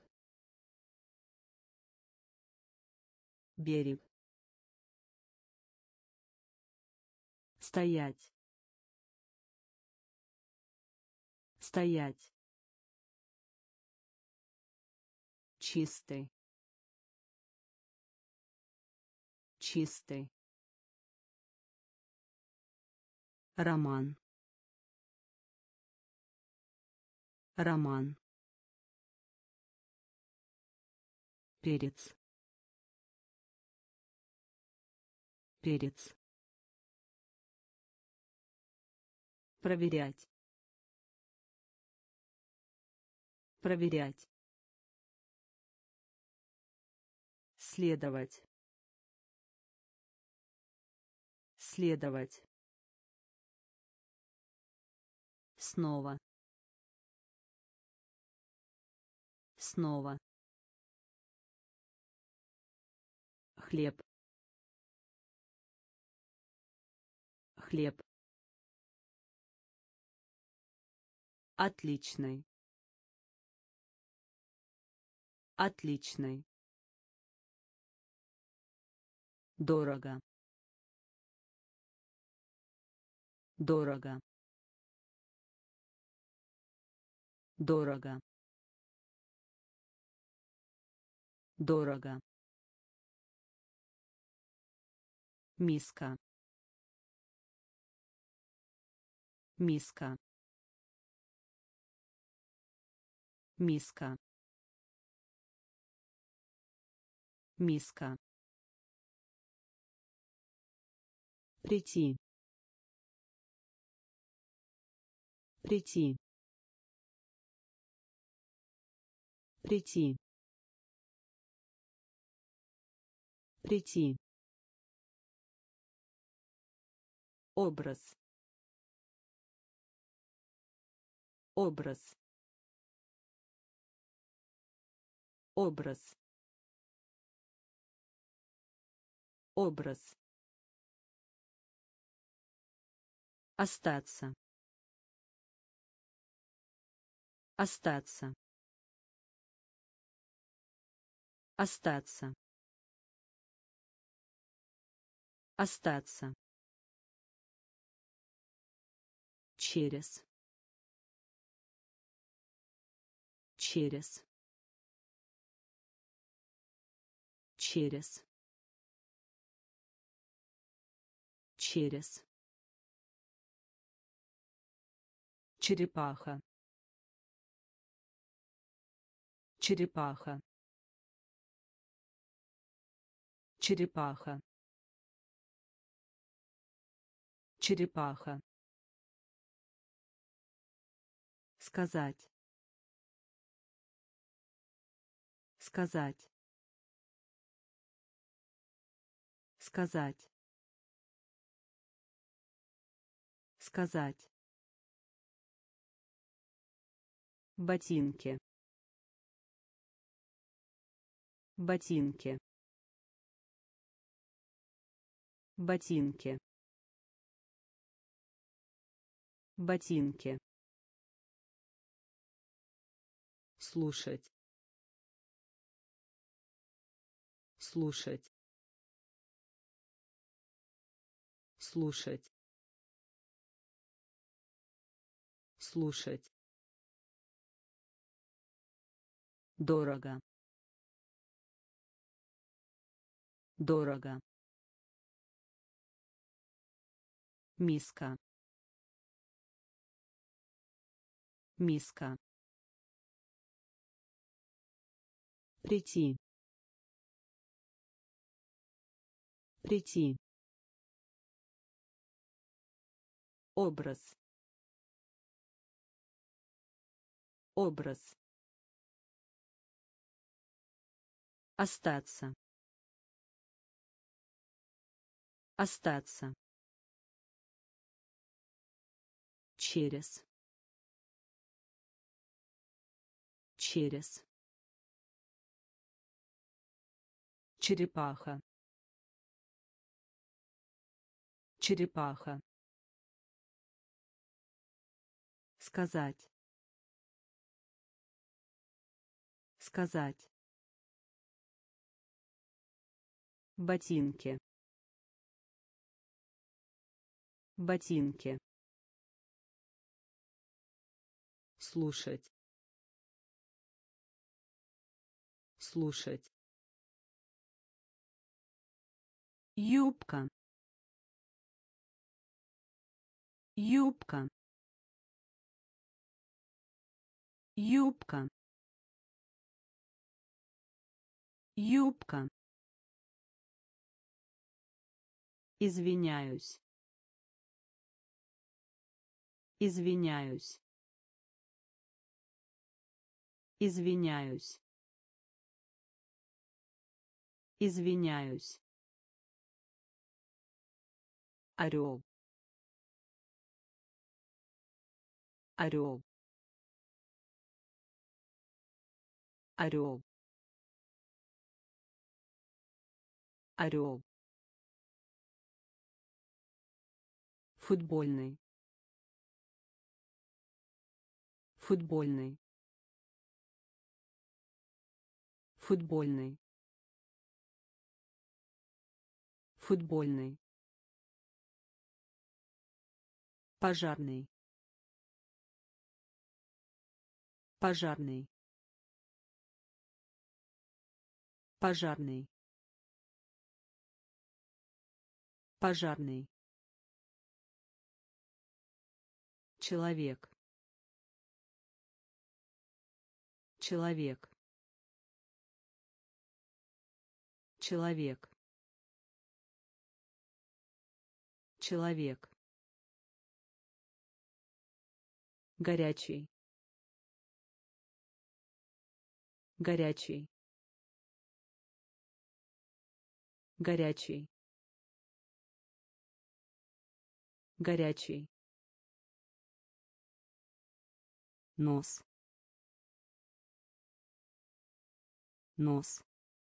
Берег. Стоять. Стоять. Чистый. Чистый. Роман. Роман. Перец. Перец. Проверять. Проверять. Следовать. Следовать. Снова. Снова. Хлеб. Хлеб. Отличный. Отличный. Дорого. Дорого. Дорого. Дорого. Миска. Миска. Миска. Миска. Прийти. Прийти. Прийти. Прийти. Образ. Образ. Образ. Образ. Остаться. Остаться. Остаться. Остаться. Через. Через. Через. Через. Черепаха. Черепаха. Черепаха. Черепаха. Сказать. Сказать. Сказать. Сказать. Ботинки. Ботинки. Ботинки. Ботинки. Слушать. Слушать. Слушать. Слушать. Дорого. Дорого. Миска. Миска. Прийти. Прийти. Образ. Образ. Остаться. Остаться. Через. Через. Черепаха. Черепаха. Сказать. Сказать. Ботинки. Ботинки. Слушать. Слушать. Юбка. Юбка. Юбка. Юбка. Извиняюсь. Извиняюсь. Извиняюсь. Извиняюсь. Орел. Орел. Орел. Орел. Футбольный. Футбольный. Футбольный. Футбольный. Пожарный. Пожарный. Пожарный. Пожарный. Человек. Человек. Человек. Человек. Горячий. Горячий. Горячий. Горячий. Нос. Нос.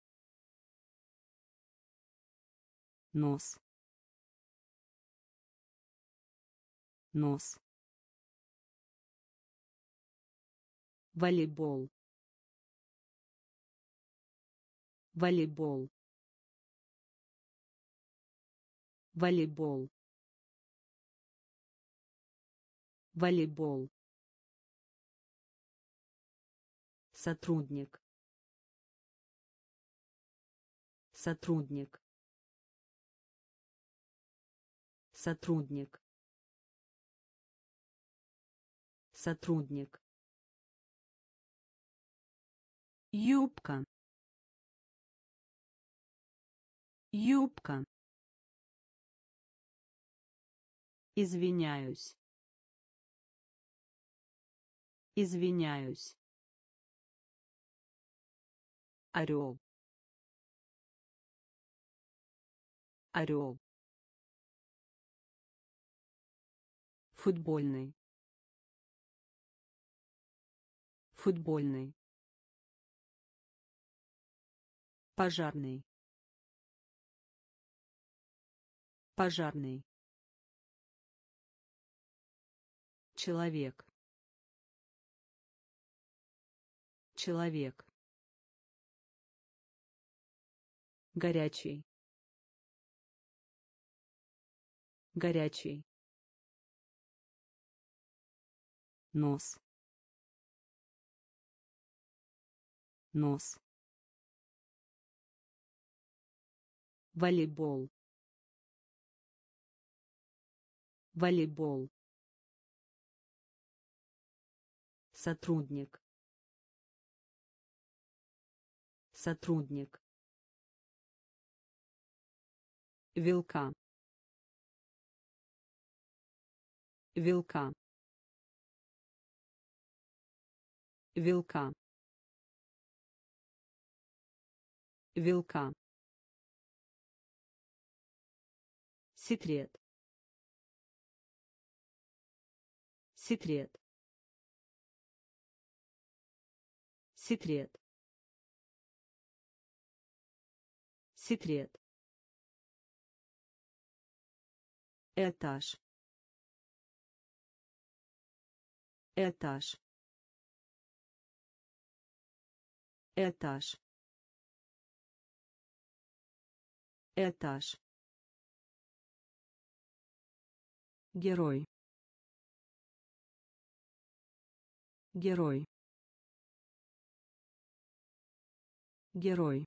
Нос. Нос. Волейбол. Волейбол. Волейбол. Волейбол. Сотрудник. Сотрудник. Сотрудник. Сотрудник. Юбка. Юбка. Извиняюсь. Извиняюсь. Орел. Орел. Футбольный. Футбольный. Пожарный. Пожарный. Человек. Человек. Горячий. Горячий. Нос. Нос. Волейбол. Волейбол. Сотрудник. Сотрудник. Вилка. Вилка. Вилка. Вилка. Секрет. Секрет. Секрет. Секрет. Этаж. Этаж. Этаж. Этаж. Герой. Герой. Герой.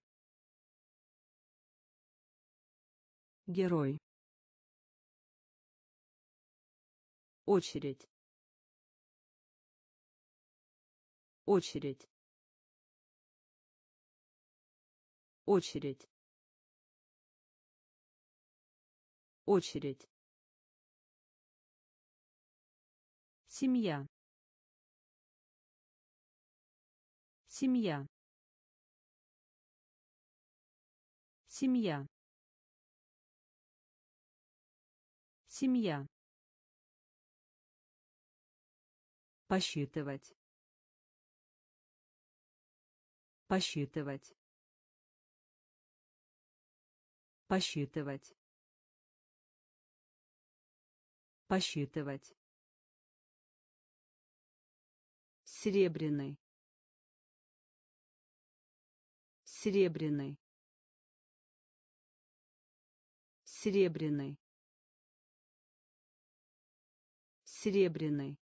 Герой. Очередь. Очередь. Очередь. Очередь. Семья. Семья. Семья. Семья. Посчитывать. Посчитывать. Посчитывать. Посчитывать. Серебряный. Серебряный. Серебряный. Серебряный.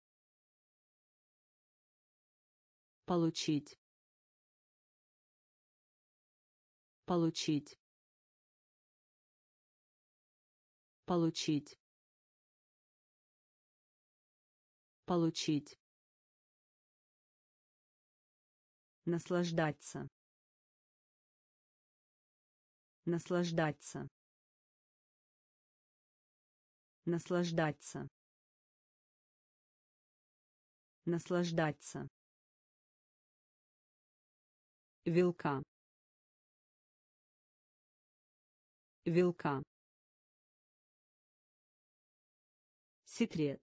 Получить. Получить. Получить. Получить. Наслаждаться. Наслаждаться. Наслаждаться. Наслаждаться. Вилка. Вилка. Секрет.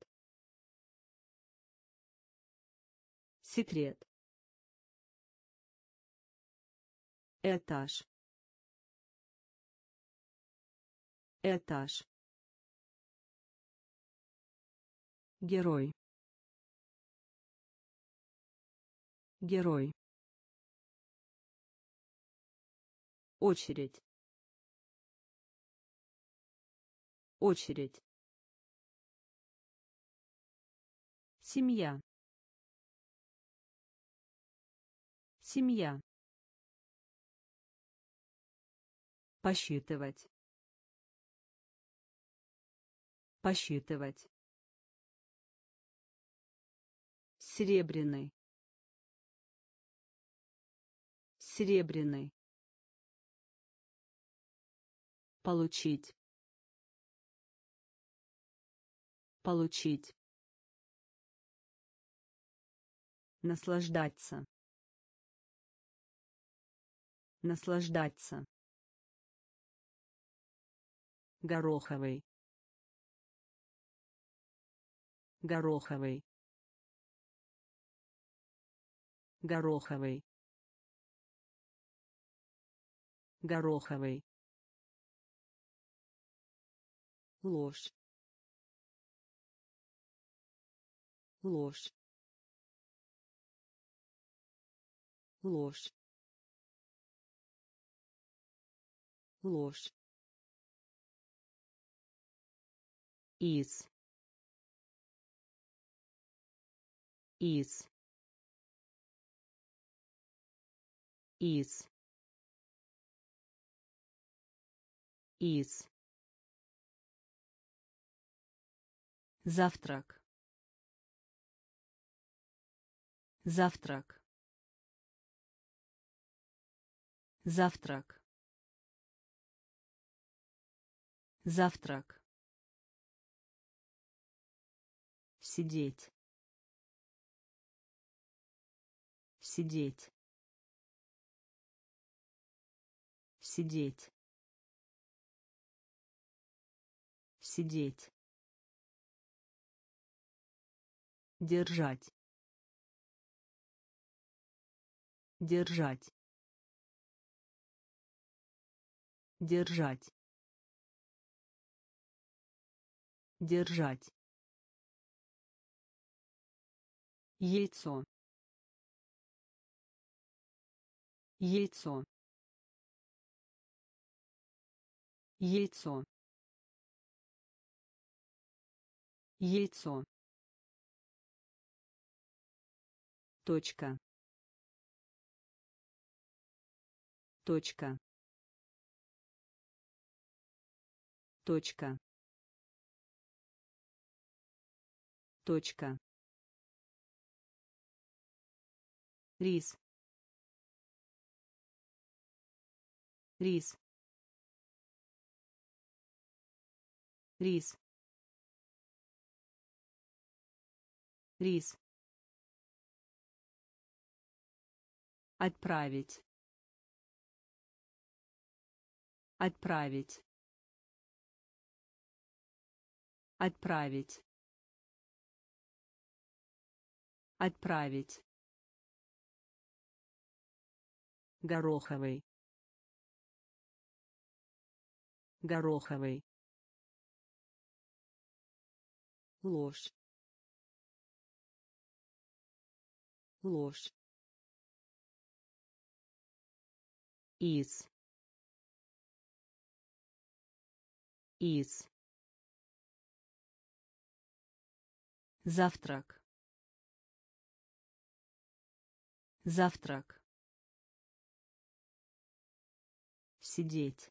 Секрет. Этаж. Этаж. Герой. Герой. Очередь. Очередь. Семья. Семья. Посчитывать. Посчитывать. Серебряный. Серебряный. Получить. Получить. Наслаждаться. Наслаждаться. Гороховый. Гороховый. Гороховый. Гороховый. Ложь. Ложь. Ложь. Ложь. Из. Из. Из. Из. Завтрак. Завтрак. Завтрак. Завтрак. Сидеть. Сидеть. Сидеть. Сидеть. Держать. Держать. Держать. Держать. Яйцо. Яйцо. Яйцо. Яйцо. Точка. Точка. Точка. Точка. Рис. Рис. Рис. Рис. Отправить. Отправить. Отправить. Отправить. Гороховый. Гороховый. Ложь. Ложь. Из. из завтрак завтрак сидеть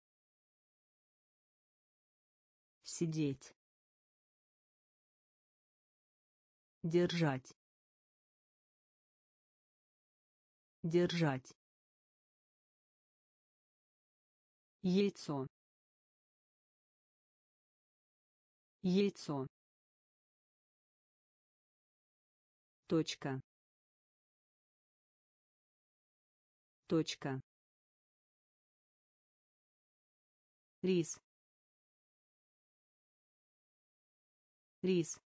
сидеть держать держать яйцо яйцо точка точка рис рис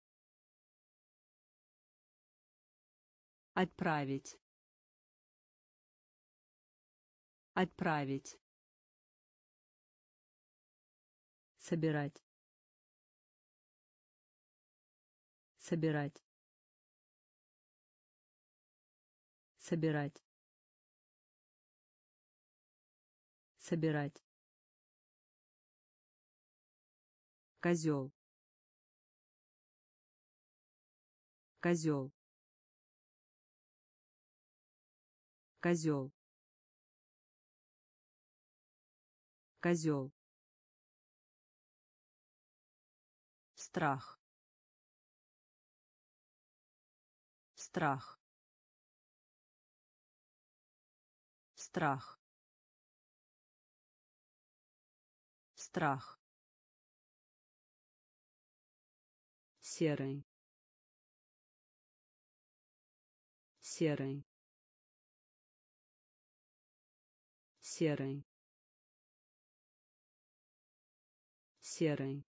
отправить отправить собирать собирать собирать собирать козел козел козел козел страх страх страх страх серый серый серый серый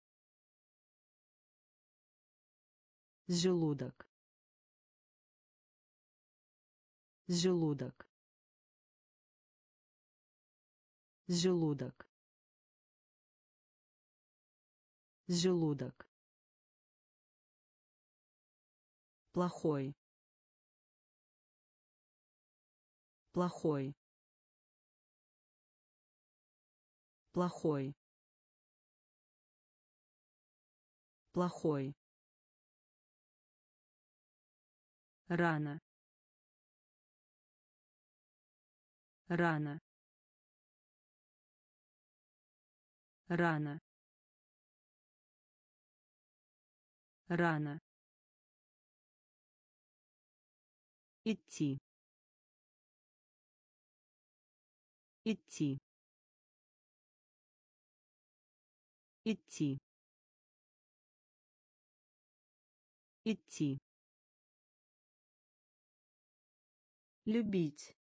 желудок желудок желудок желудок плохой плохой плохой плохой рано рано рано рано идти идти идти идти любить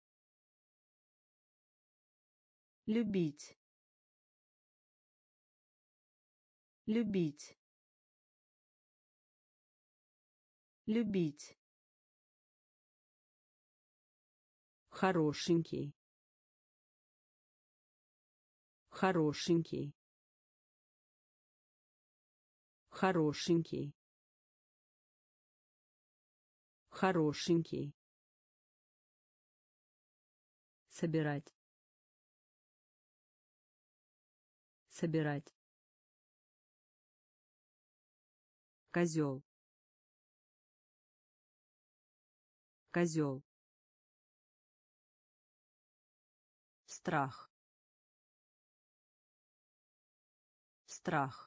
любить любить любить хорошенький хорошенький хорошенький хорошенький собирать собирать козел козел страх страх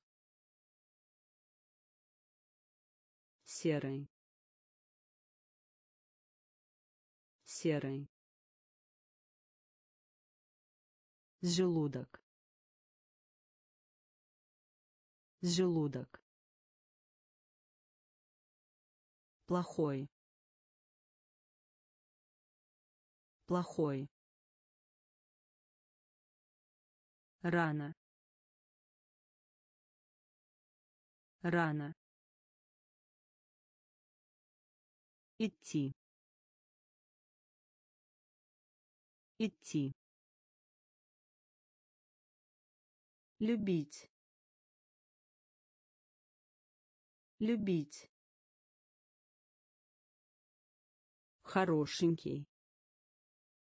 серый серый желудок желудок плохой плохой рано рано идти идти любить любить хорошенький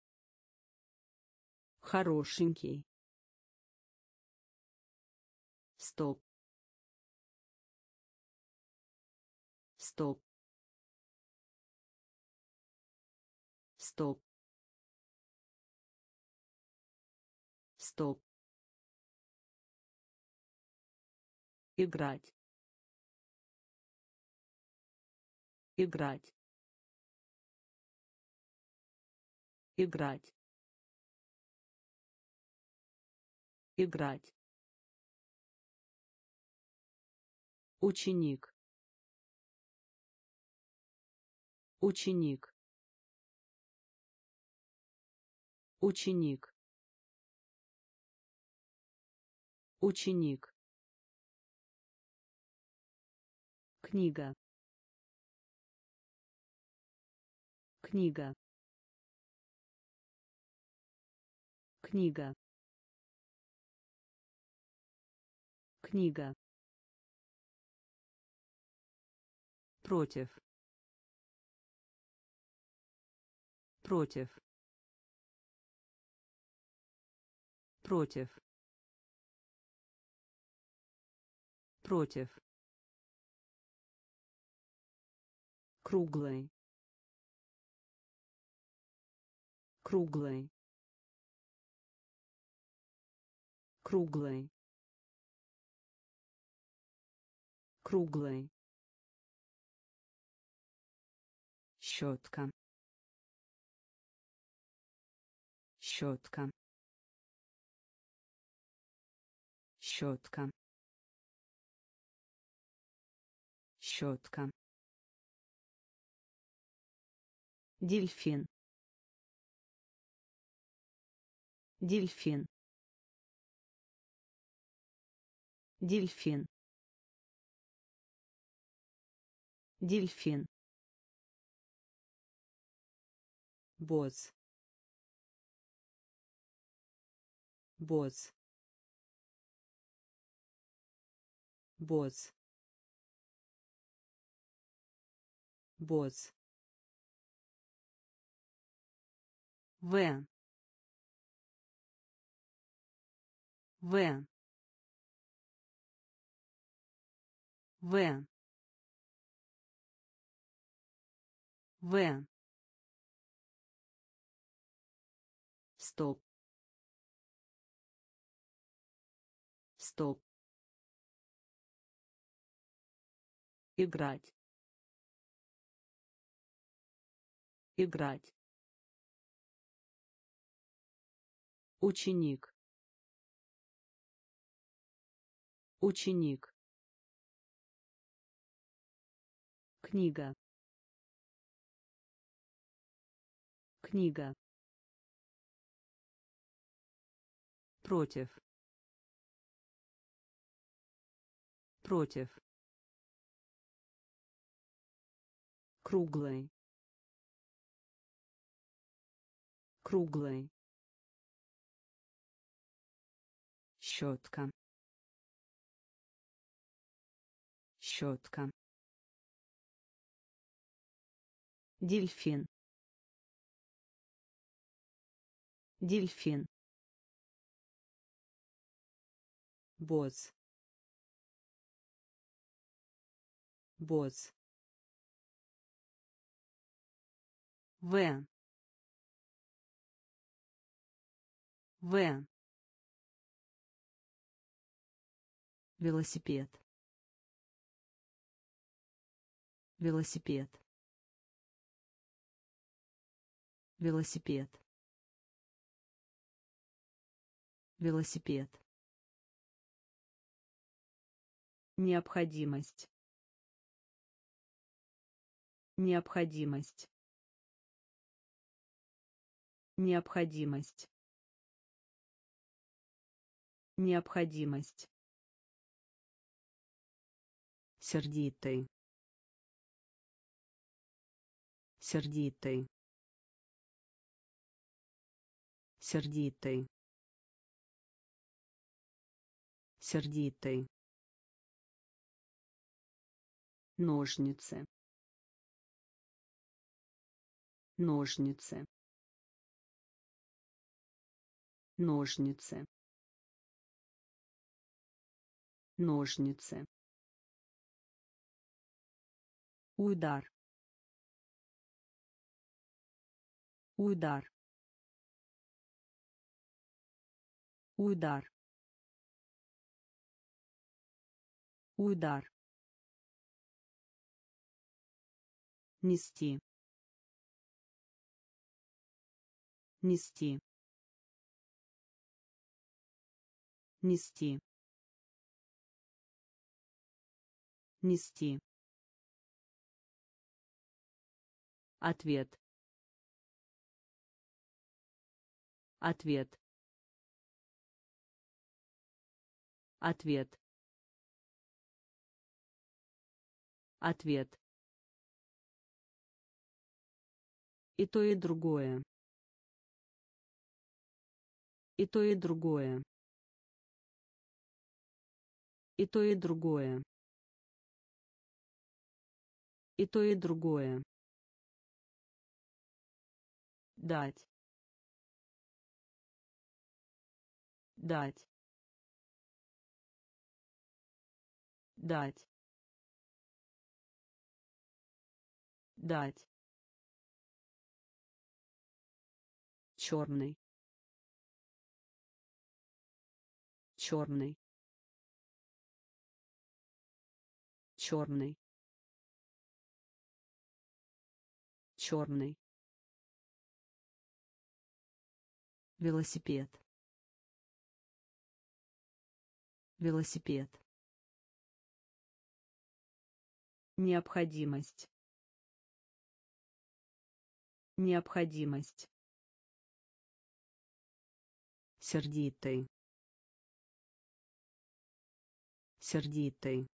хорошенький стоп, стоп, стоп, стоп, играть, играть, играть, играть, ученик, ученик, ученик, ученик, книга, книга, книга, книга, против, против, против, против, круглый, круглый, круглый, круглый, щетка, щетка, щетка, щетка, дельфин, дельфин, дельфин, дельфин, босс, босс, босс, босс, в, в, в, в, стоп, стоп, играть, играть, ученик, ученик, книга, книга, против, против, круглый, круглый, щетка, щетка, дельфин, дельфин, босс, босс, в, в, велосипед, велосипед, велосипед, велосипед, необходимость, необходимость, необходимость, необходимость, сердитый, сердитый, сердитый, сердитый, ножницы, ножницы, ножницы, ножницы, удар, удар, удар, удар, нести, нести, нести, нести, ответ, ответ, ответ, ответ, и то и другое, и то и другое, и то и другое, и то и другое, дать, дать, дать, дать, черный, черный, черный, черный, велосипед, велосипед, необходимость, необходимость, сердитый, сердитый,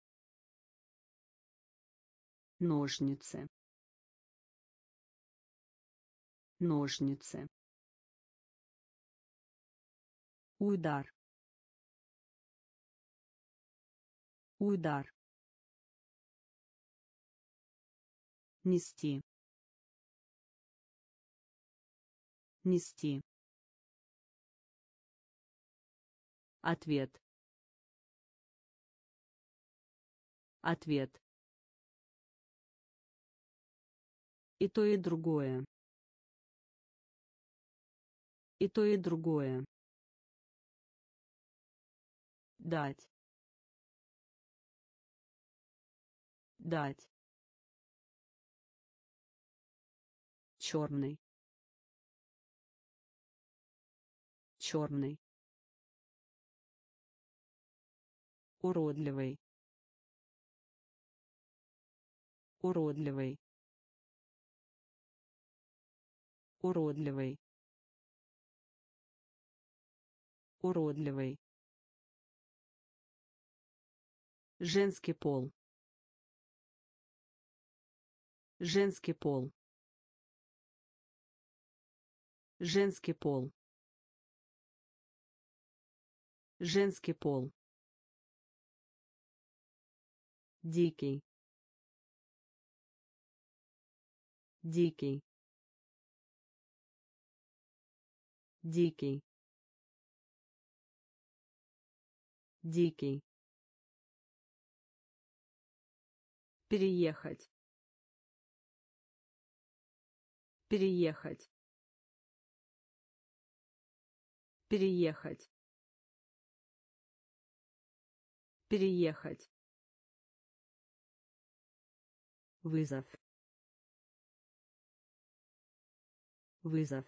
ножницы, ножницы, удар, удар, нести, нести, ответ, ответ, и то и другое, и то и другое, дать, дать, черный, черный, уродливый, уродливый, уродливый, уродливый, женский пол, женский пол, женский пол, женский пол, дикий, дикий, дикий, дикий, переехать, переехать, переехать, переехать, вызов, вызов,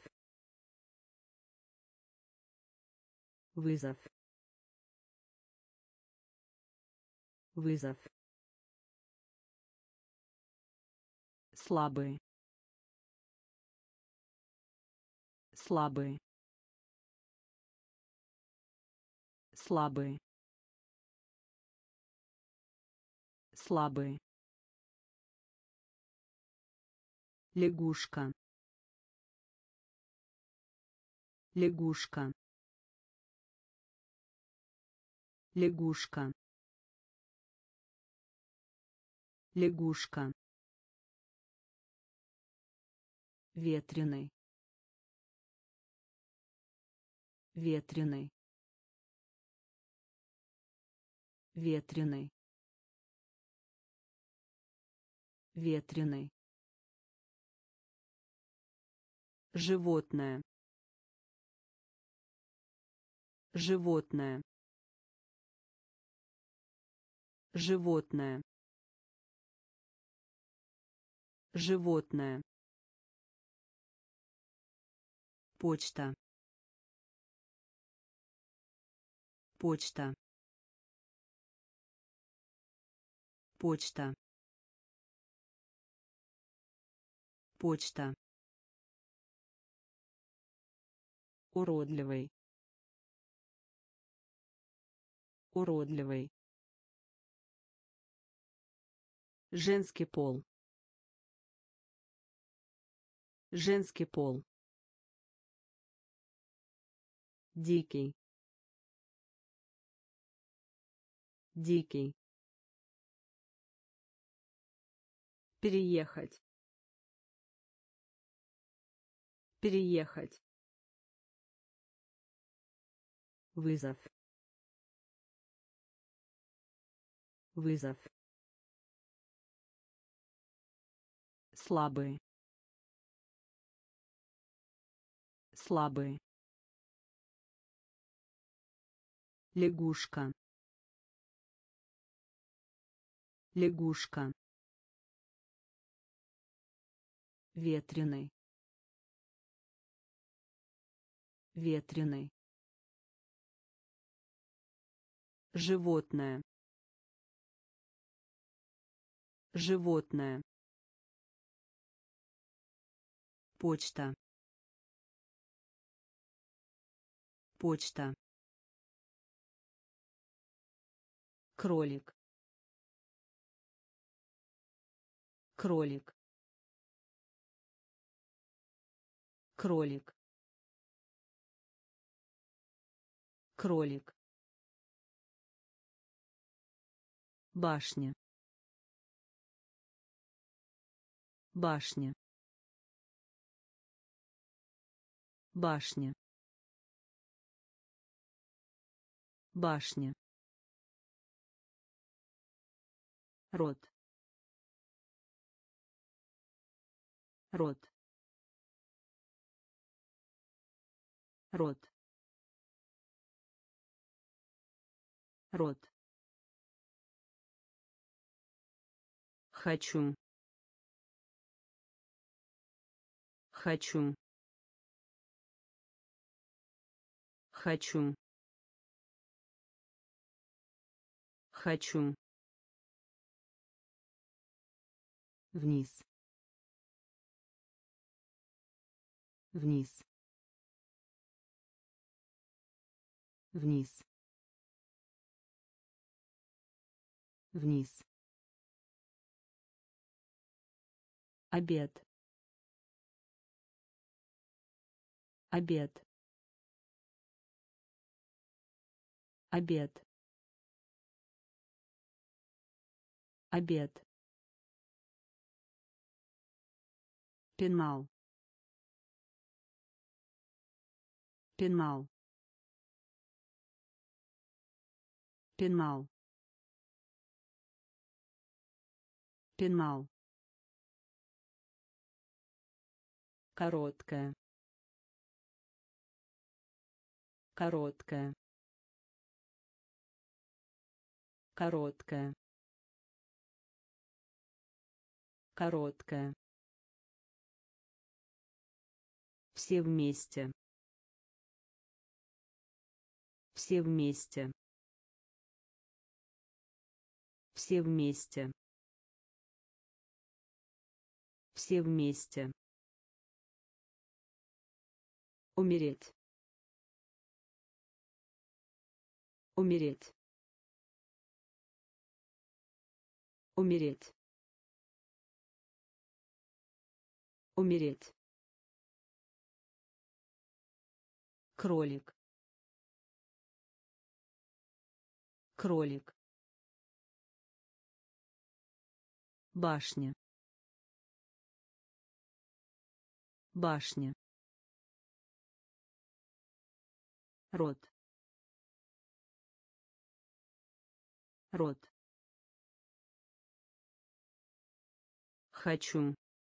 вызов, вызов, слабый, слабый, слабый, слабый, лягушка, лягушка, лягушка, лягушка, ветреный, ветреный, ветреный, ветреный, животное, животное, животное, животное, почта, почта, почта, почта, уродливый, уродливый, женский пол, женский пол, дикий, дикий, переехать, переехать, вызов, вызов, слабый, слабый, лягушка, лягушка, ветреный, ветреный, животное, животное, почта, почта, кролик, кролик, кролик, кролик, башня, башня, башня, башня, рот, рот, рот, рот, хочу, хочу, хочу, хочу, вниз, вниз, вниз, вниз, обед, обед, обед, обед, пенал, пенал, пенал, пенал, короткая, короткая, короткая, короткая, все вместе, все вместе, все вместе, все вместе, умереть, умереть, умереть, умереть, кролик, кролик, башня, башня, рот, рот, хочу,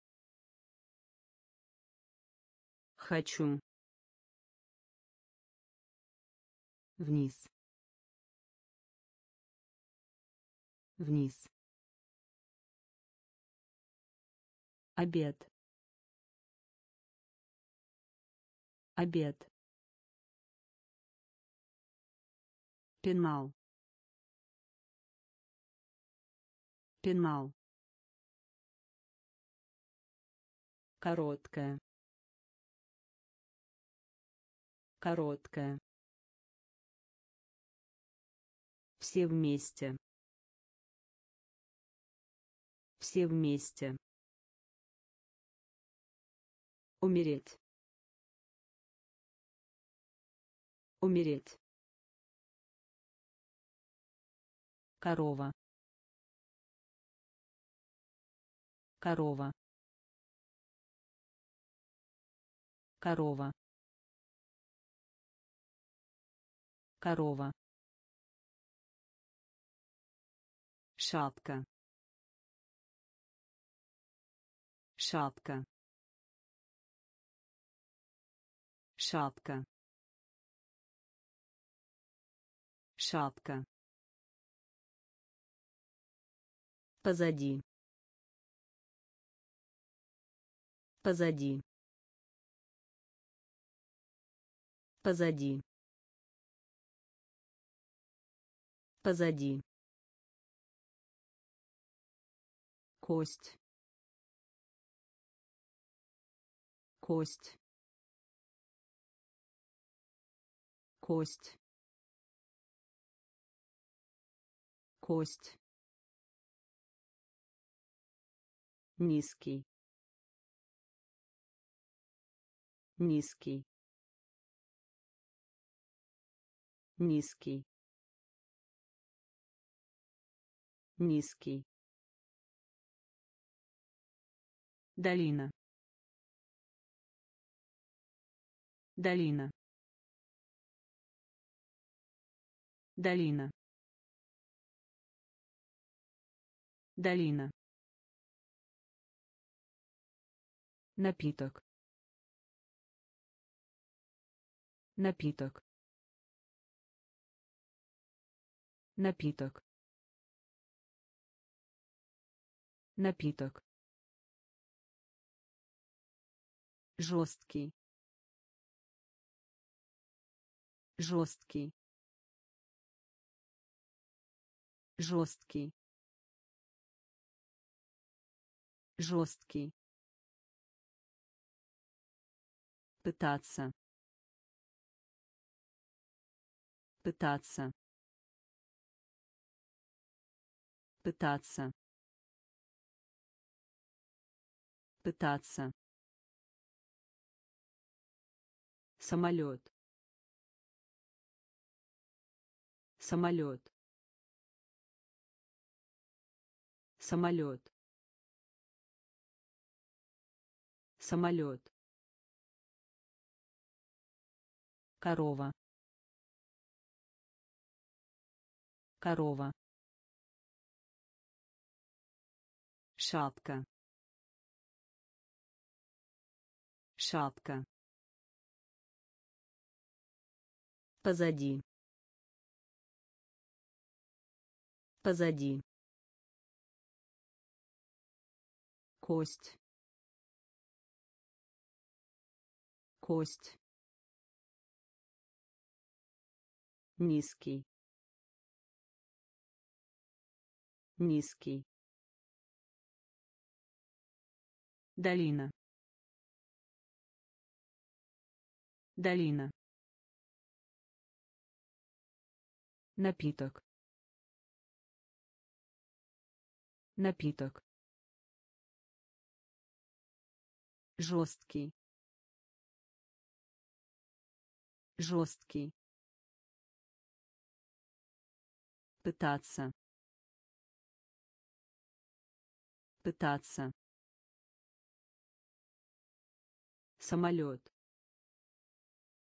хочу, вниз, вниз, обед, обед, пенал, пенал, короткая, короткая, все вместе, все вместе, умереть, умереть, корова, корова, корова, корова, шапка, шапка, шапка, шапка, позади, позади, позади, позади, кость, кость, кость, кость, низкий, низкий, низкий, низкий, долина, долина, долина, долина, напиток, напиток, напиток, напиток, жесткий, жесткий, жесткий, жесткий, пытаться, пытаться, пытаться, пытаться, самолет, самолет, самолет, самолет, корова, корова, шапка, шапка, позади, позади, кость, кость, низкий, низкий, долина, долина, напиток, напиток, жесткий, жесткий, пытаться, пытаться, самолет,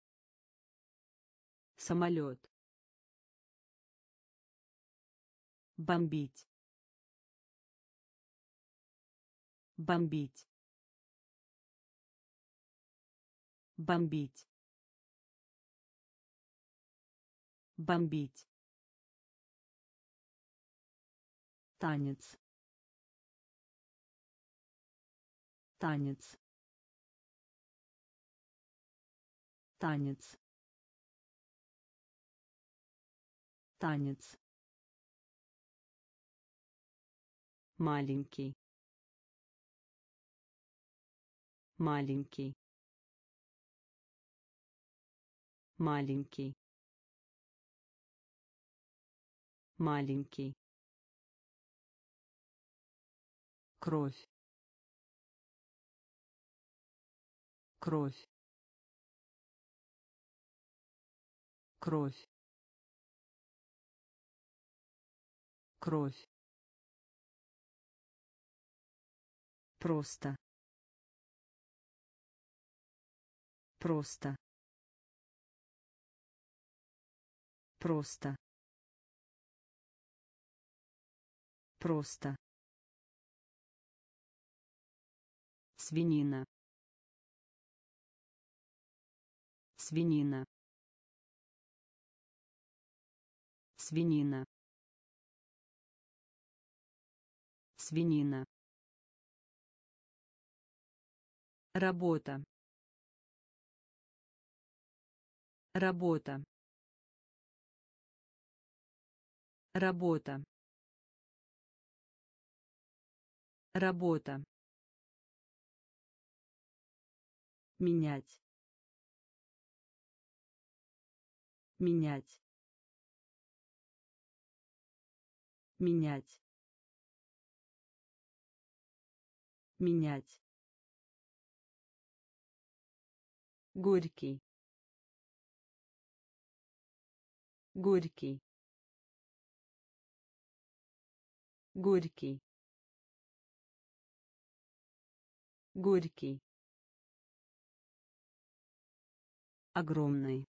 самолет, бомбить, бомбить, бомбить, бомбить, танец, танец, танец, танец, маленький, маленький, маленький, маленький, кровь, кровь, кровь, кровь, просто, просто, просто, просто, свинина, свинина, свинина, свинина, работа, работа, работа, работа, менять, менять, менять, менять, горький, горький, горький, горький, огромный,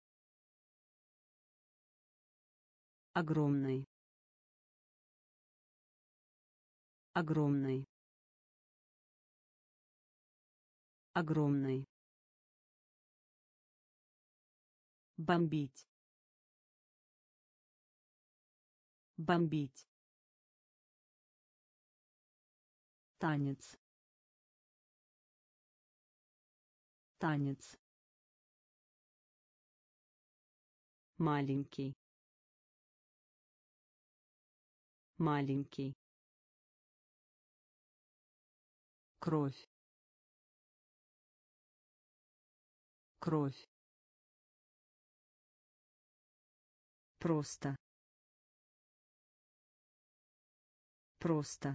огромный, огромный, огромный, бомбить, бомбить, танец, танец, маленький, маленький, кровь, кровь, просто, просто,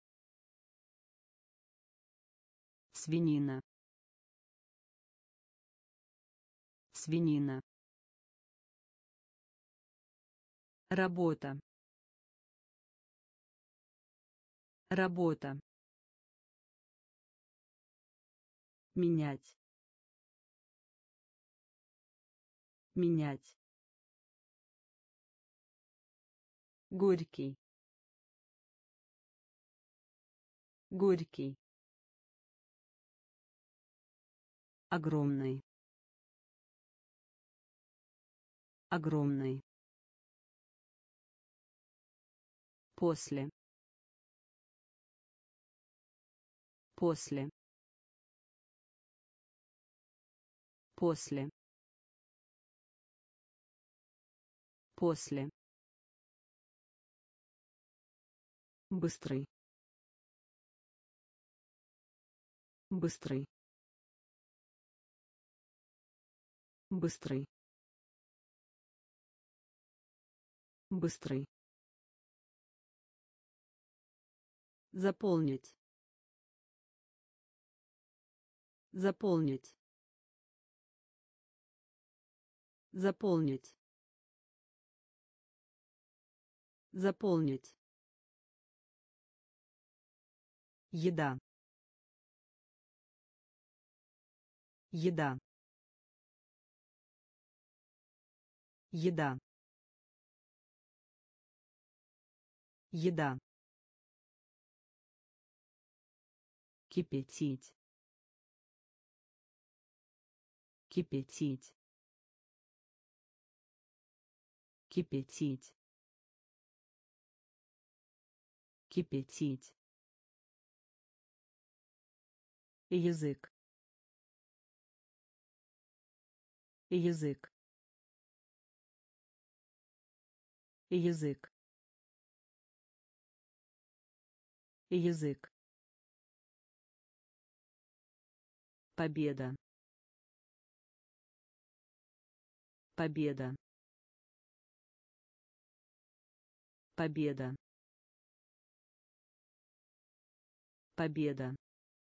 свинина, свинина, работа, работа, менять, менять, горький, горький, огромный, огромный, после, после, после, после, быстрый, быстрый, быстрый, быстрый, заполнить, заполнить, заполнить, заполнить, еда, еда, еда, Еда. Кипятить. Кипятить. Кипятить. Кипятить. Язык. Язык. Язык. Язык. Победа. Победа. Победа. Победа.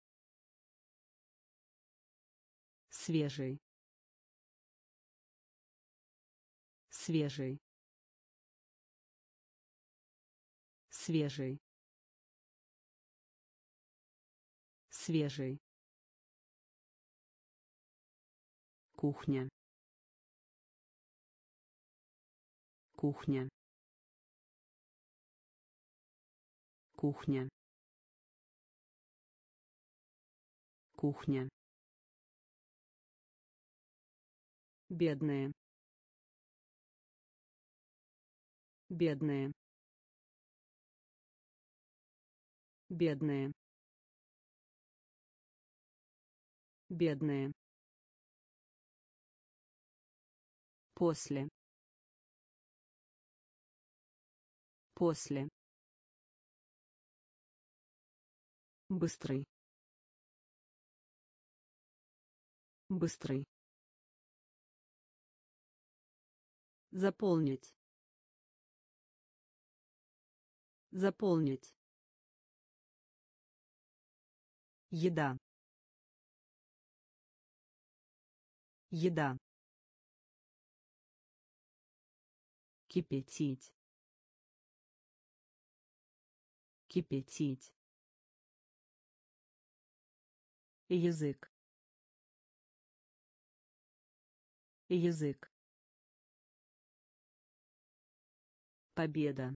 Свежий. Свежий. Свежий. Свежий. Кухня. Кухня. Кухня. Кухня. Бедные. Бедные. Бедные. Бедные. После. После. Быстрый. Быстрый. Заполнить. Заполнить. Еда. Еда. Кипятить. Кипятить. Язык. Язык. Победа.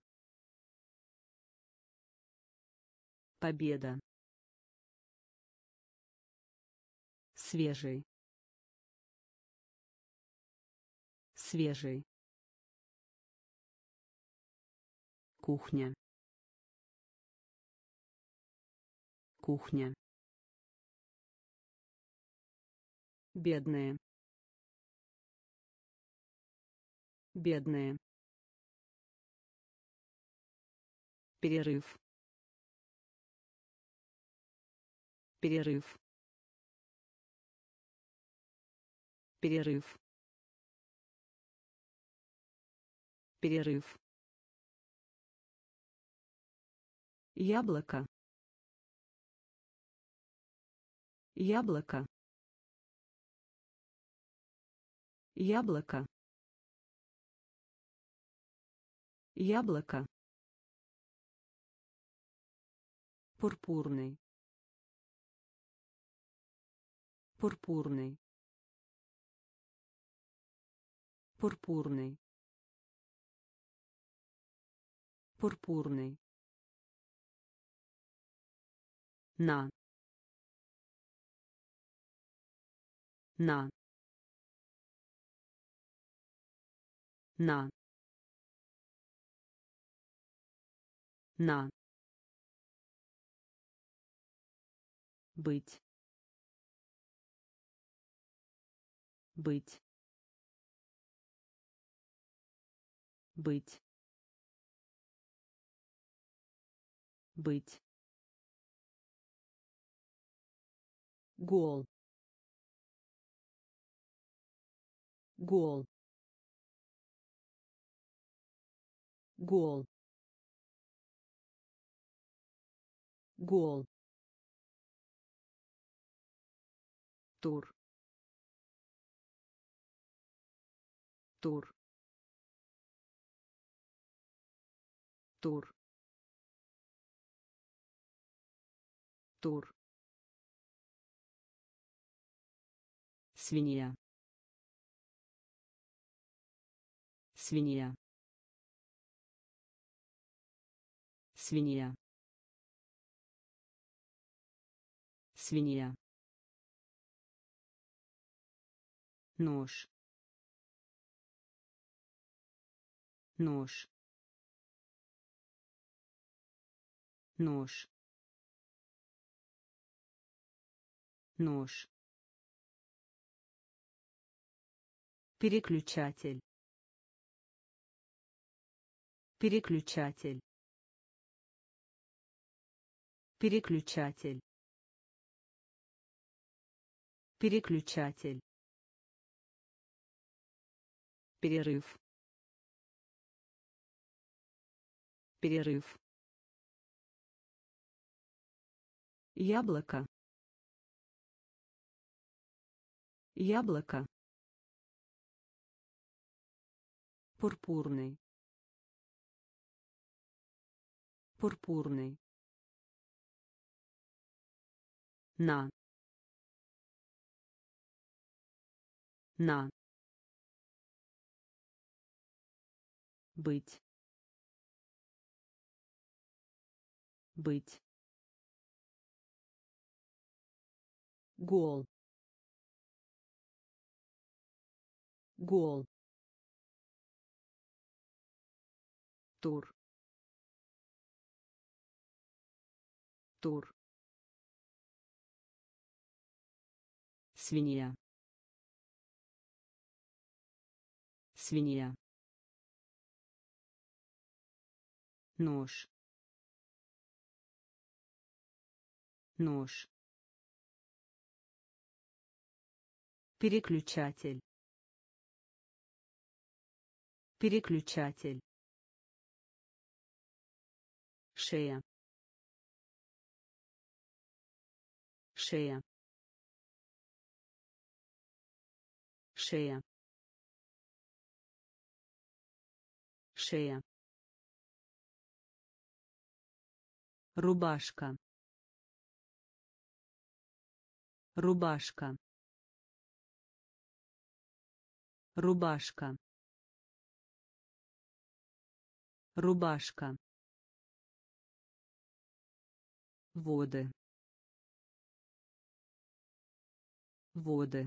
Победа. Свежий. Свежий. Кухня. Кухня. Бедные. Бедные. Перерыв. Перерыв. Перерыв. Перерыв. Яблоко. Яблоко. Яблоко. Яблоко. Пурпурный. Пурпурный. Пурпурный. Пурпурный. На. На. На. На. Быть. Быть. Быть. Быть. Гол. Гол. Гол. Гол. Тур. Тур. Тур. Тур. Свинья. Свинья. Свинья. Свинья. Нож. Нож. Нож. Нож. Переключатель. Переключатель. Переключатель. Переключатель. Перерыв. Перерыв. Яблоко. Яблоко. Пурпурный. Пурпурный. На. На. Быть. Быть. Гол. Гол. Тур. Тур. Свинья. Свинья. Нож. Нож. Переключатель. Переключатель. Шея. Шея. Шея. Шея. Рубашка. Рубашка. Рубашка. Рубашка. Воды. Воды.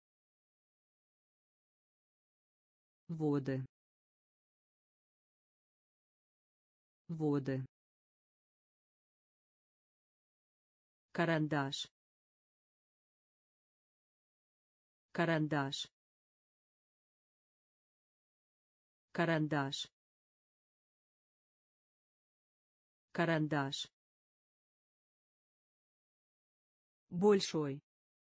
Воды. Воды. Карандаш. Карандаш. Карандаш. Карандаш. Большой.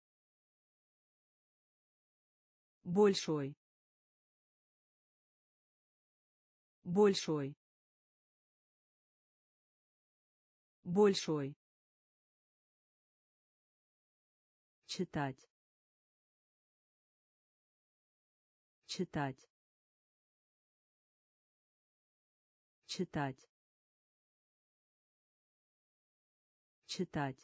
Большой. Большой. Большой. Читать. Читать. Читать. Читать.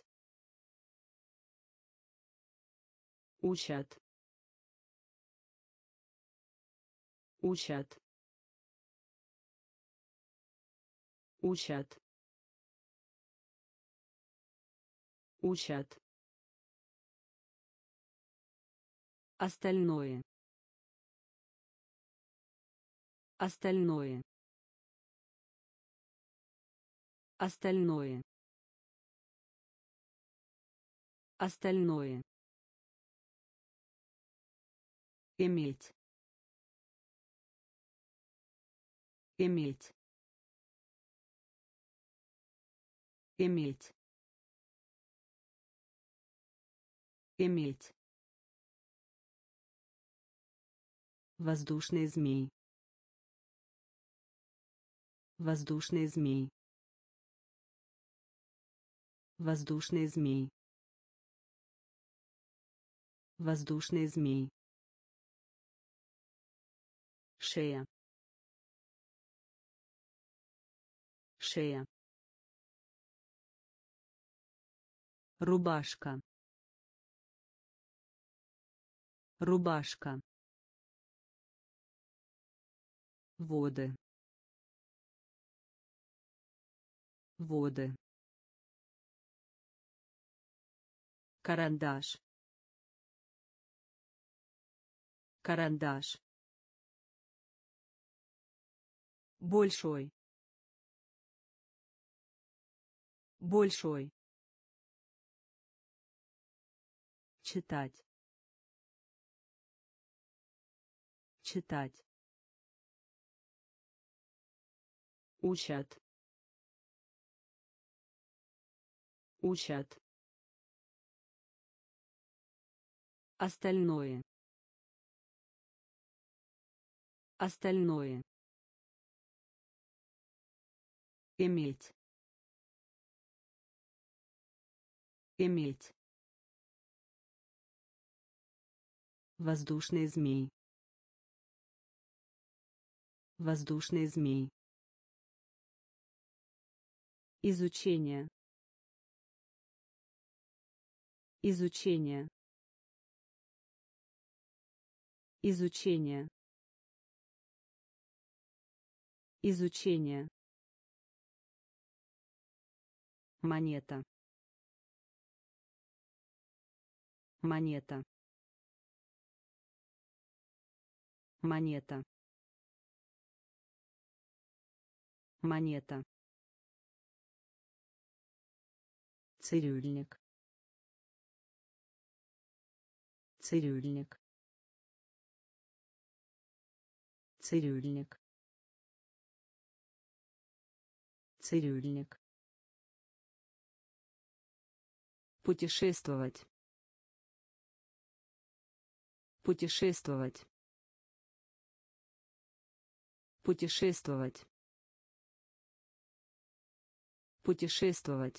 Учат. Учат. Учат. Учат. Остальное. Остальное. Остальное. Остальное. Иметь. Иметь. Иметь. Иметь. Воздушный змей. Воздушный змей. Воздушный змей. Воздушный змей. Шея. Шея. Рубашка. Рубашка. Воды. воды, карандаш, карандаш, большой, большой, читать, читать, учат, учат, остальное, остальное, иметь, иметь, воздушный змей, воздушный змей, изучение, изучение, изучение, изучение, монета, монета, монета, монета, цирюльник, цирюльник, цирюльник, цирюльник, путешествовать, путешествовать, путешествовать, путешествовать,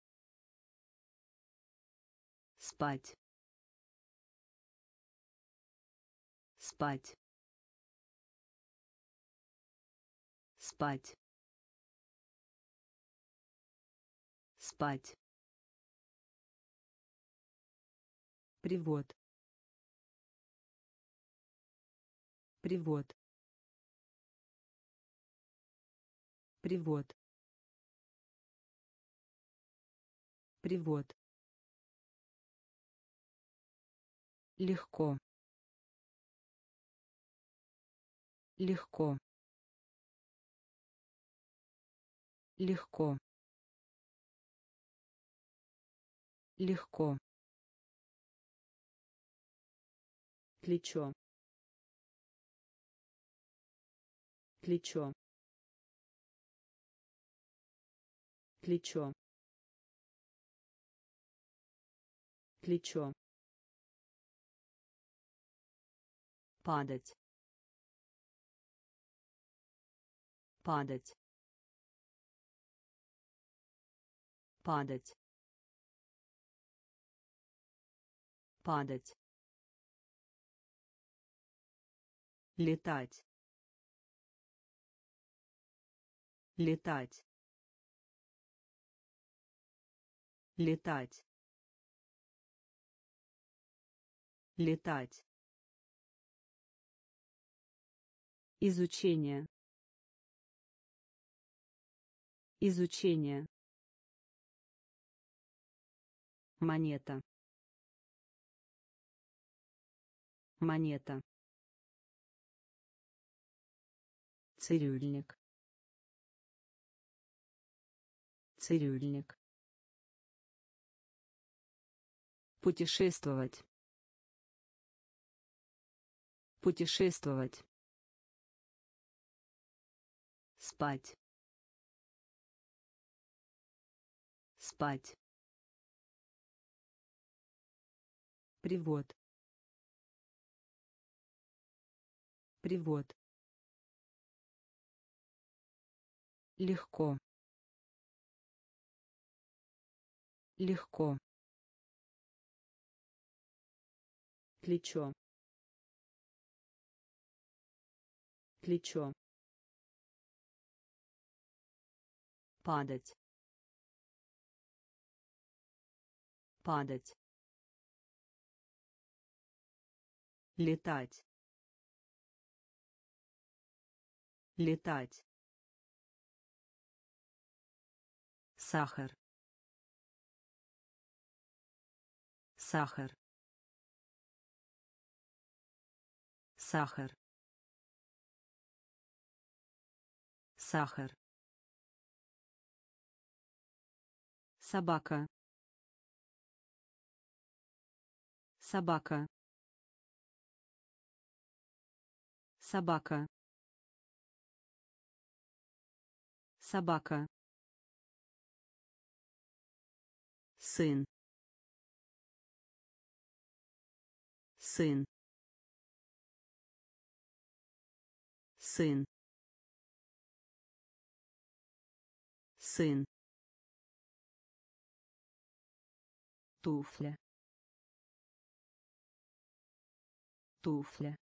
спать, спать, спать, спать, привод, привод, привод, привод, легко, легко, легко, легко, плечо, плечо, плечо, плечо, падать, падать, падать, падать, летать, летать, летать, летать, изучение, изучение, монета, монета, цирюльник, цирюльник, путешествовать, путешествовать, спать, спать, привод, привод, легко, легко, плечо, плечо, падать, падать, летать, летать, сахар, сахар, сахар, сахар, собака, собака, собака, собака, сын, сын, сын, сын, туфля, туфля,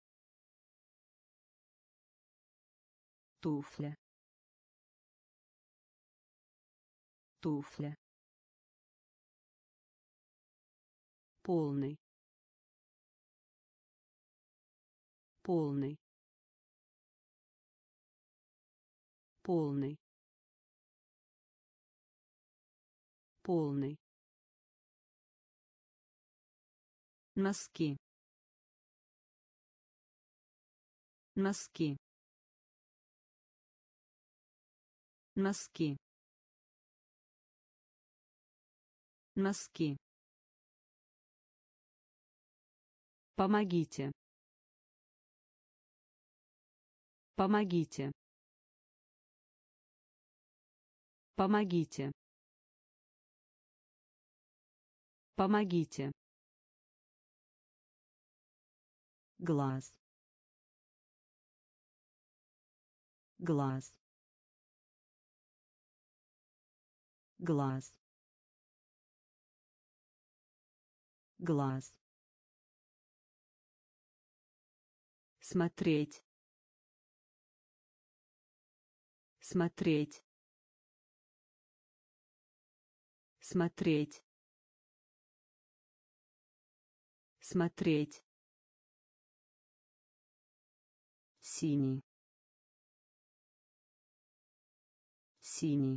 туфля, туфля, полный, полный, полный, полный, носки, носки, носки, носки, помогите, помогите, помогите, помогите, глаз, глаз, глаз, глаз, смотреть, смотреть, смотреть, смотреть, синий, синий,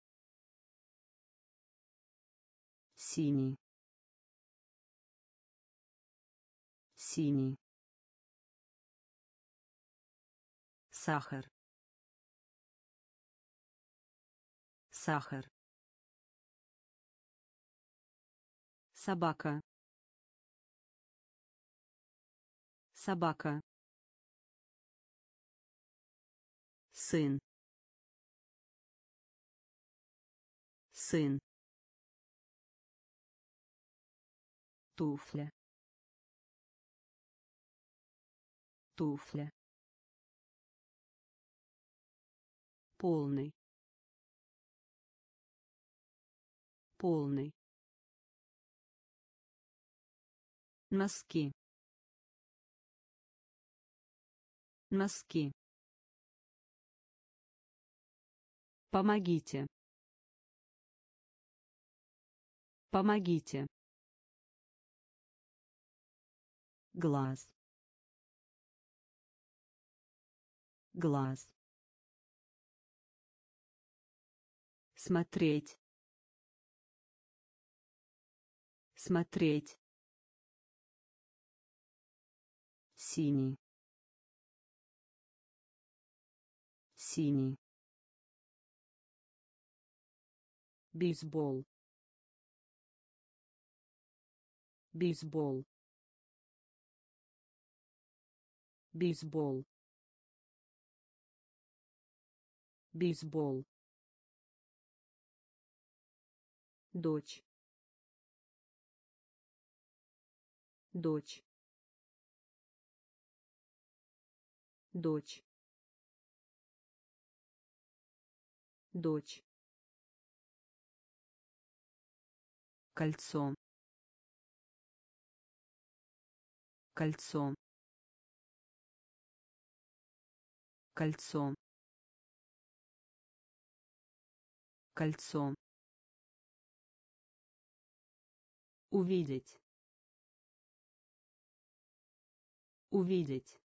синий, синий, сахар, сахар, собака, собака, сын, сын, туфля, туфля, полный, полный, носки, носки, помогите, помогите, глаз, глаз, смотреть, смотреть, синий, синий, бейсбол, бейсбол, бейсбол, бейсбол, дочь, дочь, дочь, дочь, кольцо, кольцо, кольцо, кольцо, увидеть, увидеть,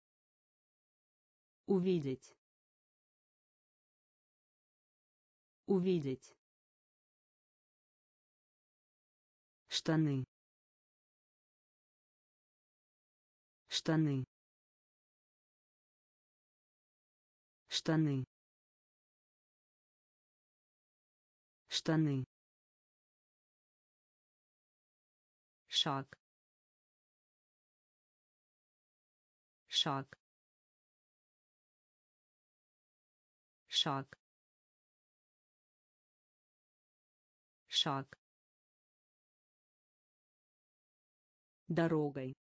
увидеть, Увидеть. Штаны. Штаны. Штаны. Штаны. Шаг. Шаг. Шаг. Шаг. Дорогой.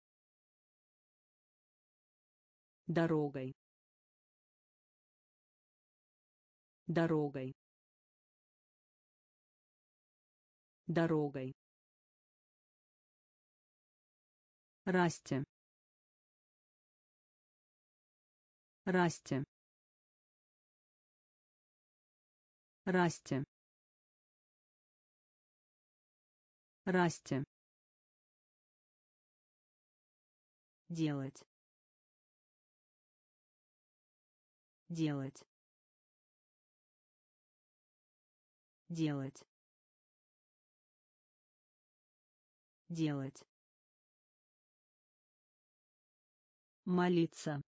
Дорогой. Дорогой. Дорогой. Расти. Расти. Расти. Расти. Делать. Делать. Делать. Делать. Молиться.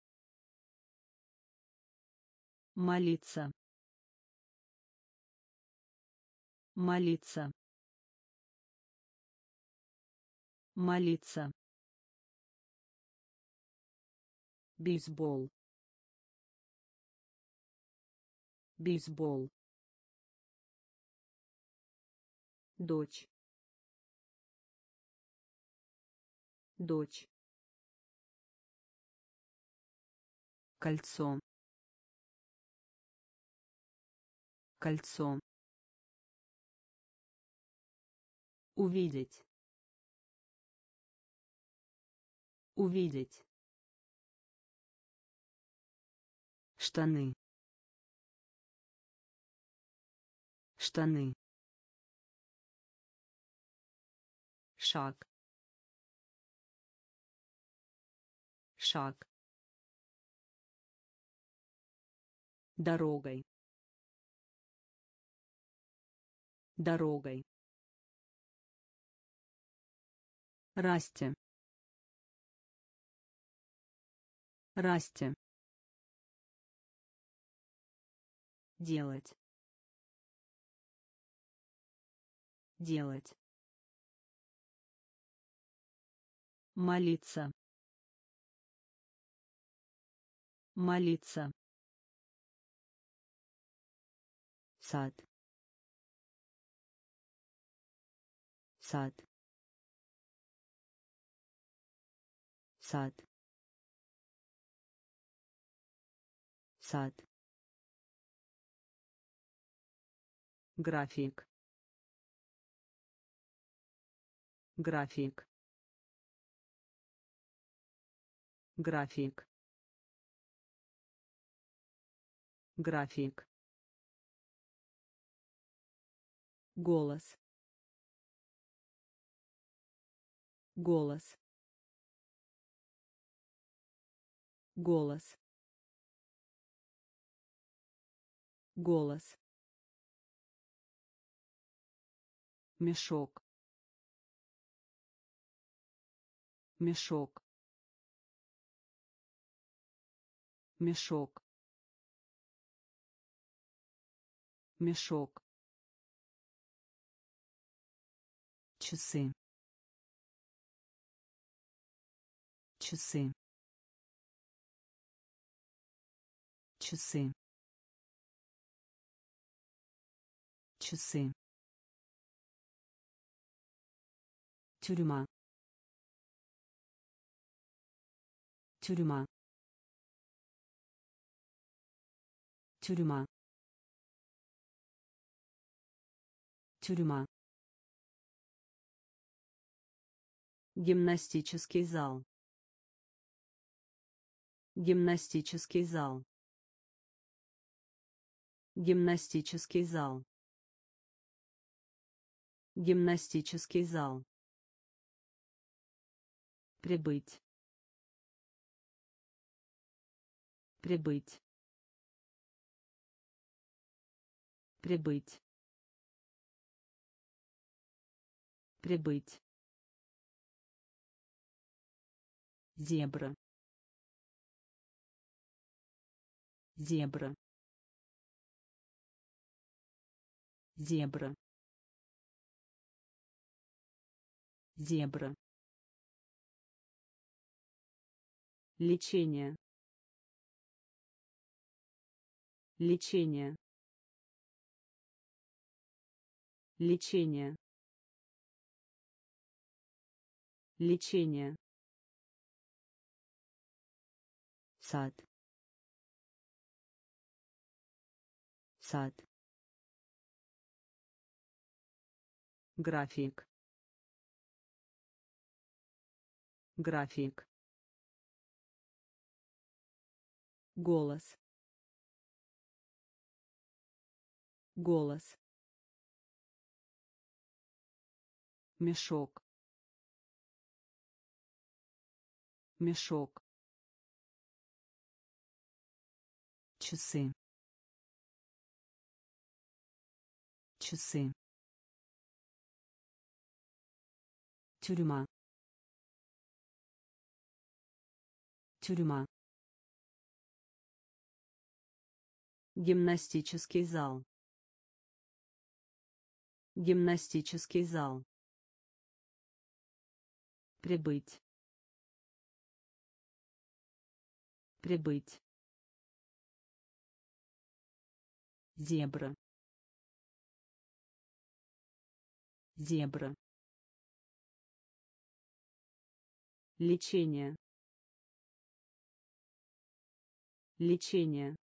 Молиться. Молиться. Молиться. Бейсбол. Бейсбол. Дочь. Дочь. Кольцо. Кольцо. Увидеть. Увидеть. Штаны. Штаны. Шаг. Шаг. Дорогой. Дорогой. Расти. Расти. Делать. Делать. Молиться. Молиться. Сад. Сад. Сад. Сад. График. График. График. График. Голос. Голос. Голос. Голос. Мешок. Мешок. Мешок. Мешок. Часы. Часы. Часы. Часы. Тюрьма. Тюрьма. Тюрьма. Тюрьма. Гимнастический зал. Гимнастический зал. Гимнастический зал. Гимнастический зал. Прибыть. Прибыть. Прибыть. Прибыть. Зебра. Зебра. Зебра. Зебра. Лечение. Лечение. Лечение. Лечение. Сад. Сад. График. График. Голос. Голос. Мешок. Мешок. Часы. Часы. Тюрьма. Тюрьма. Гимнастический зал. Гимнастический зал. Прибыть. Прибыть. Зебра. Зебра. Лечение. Лечение.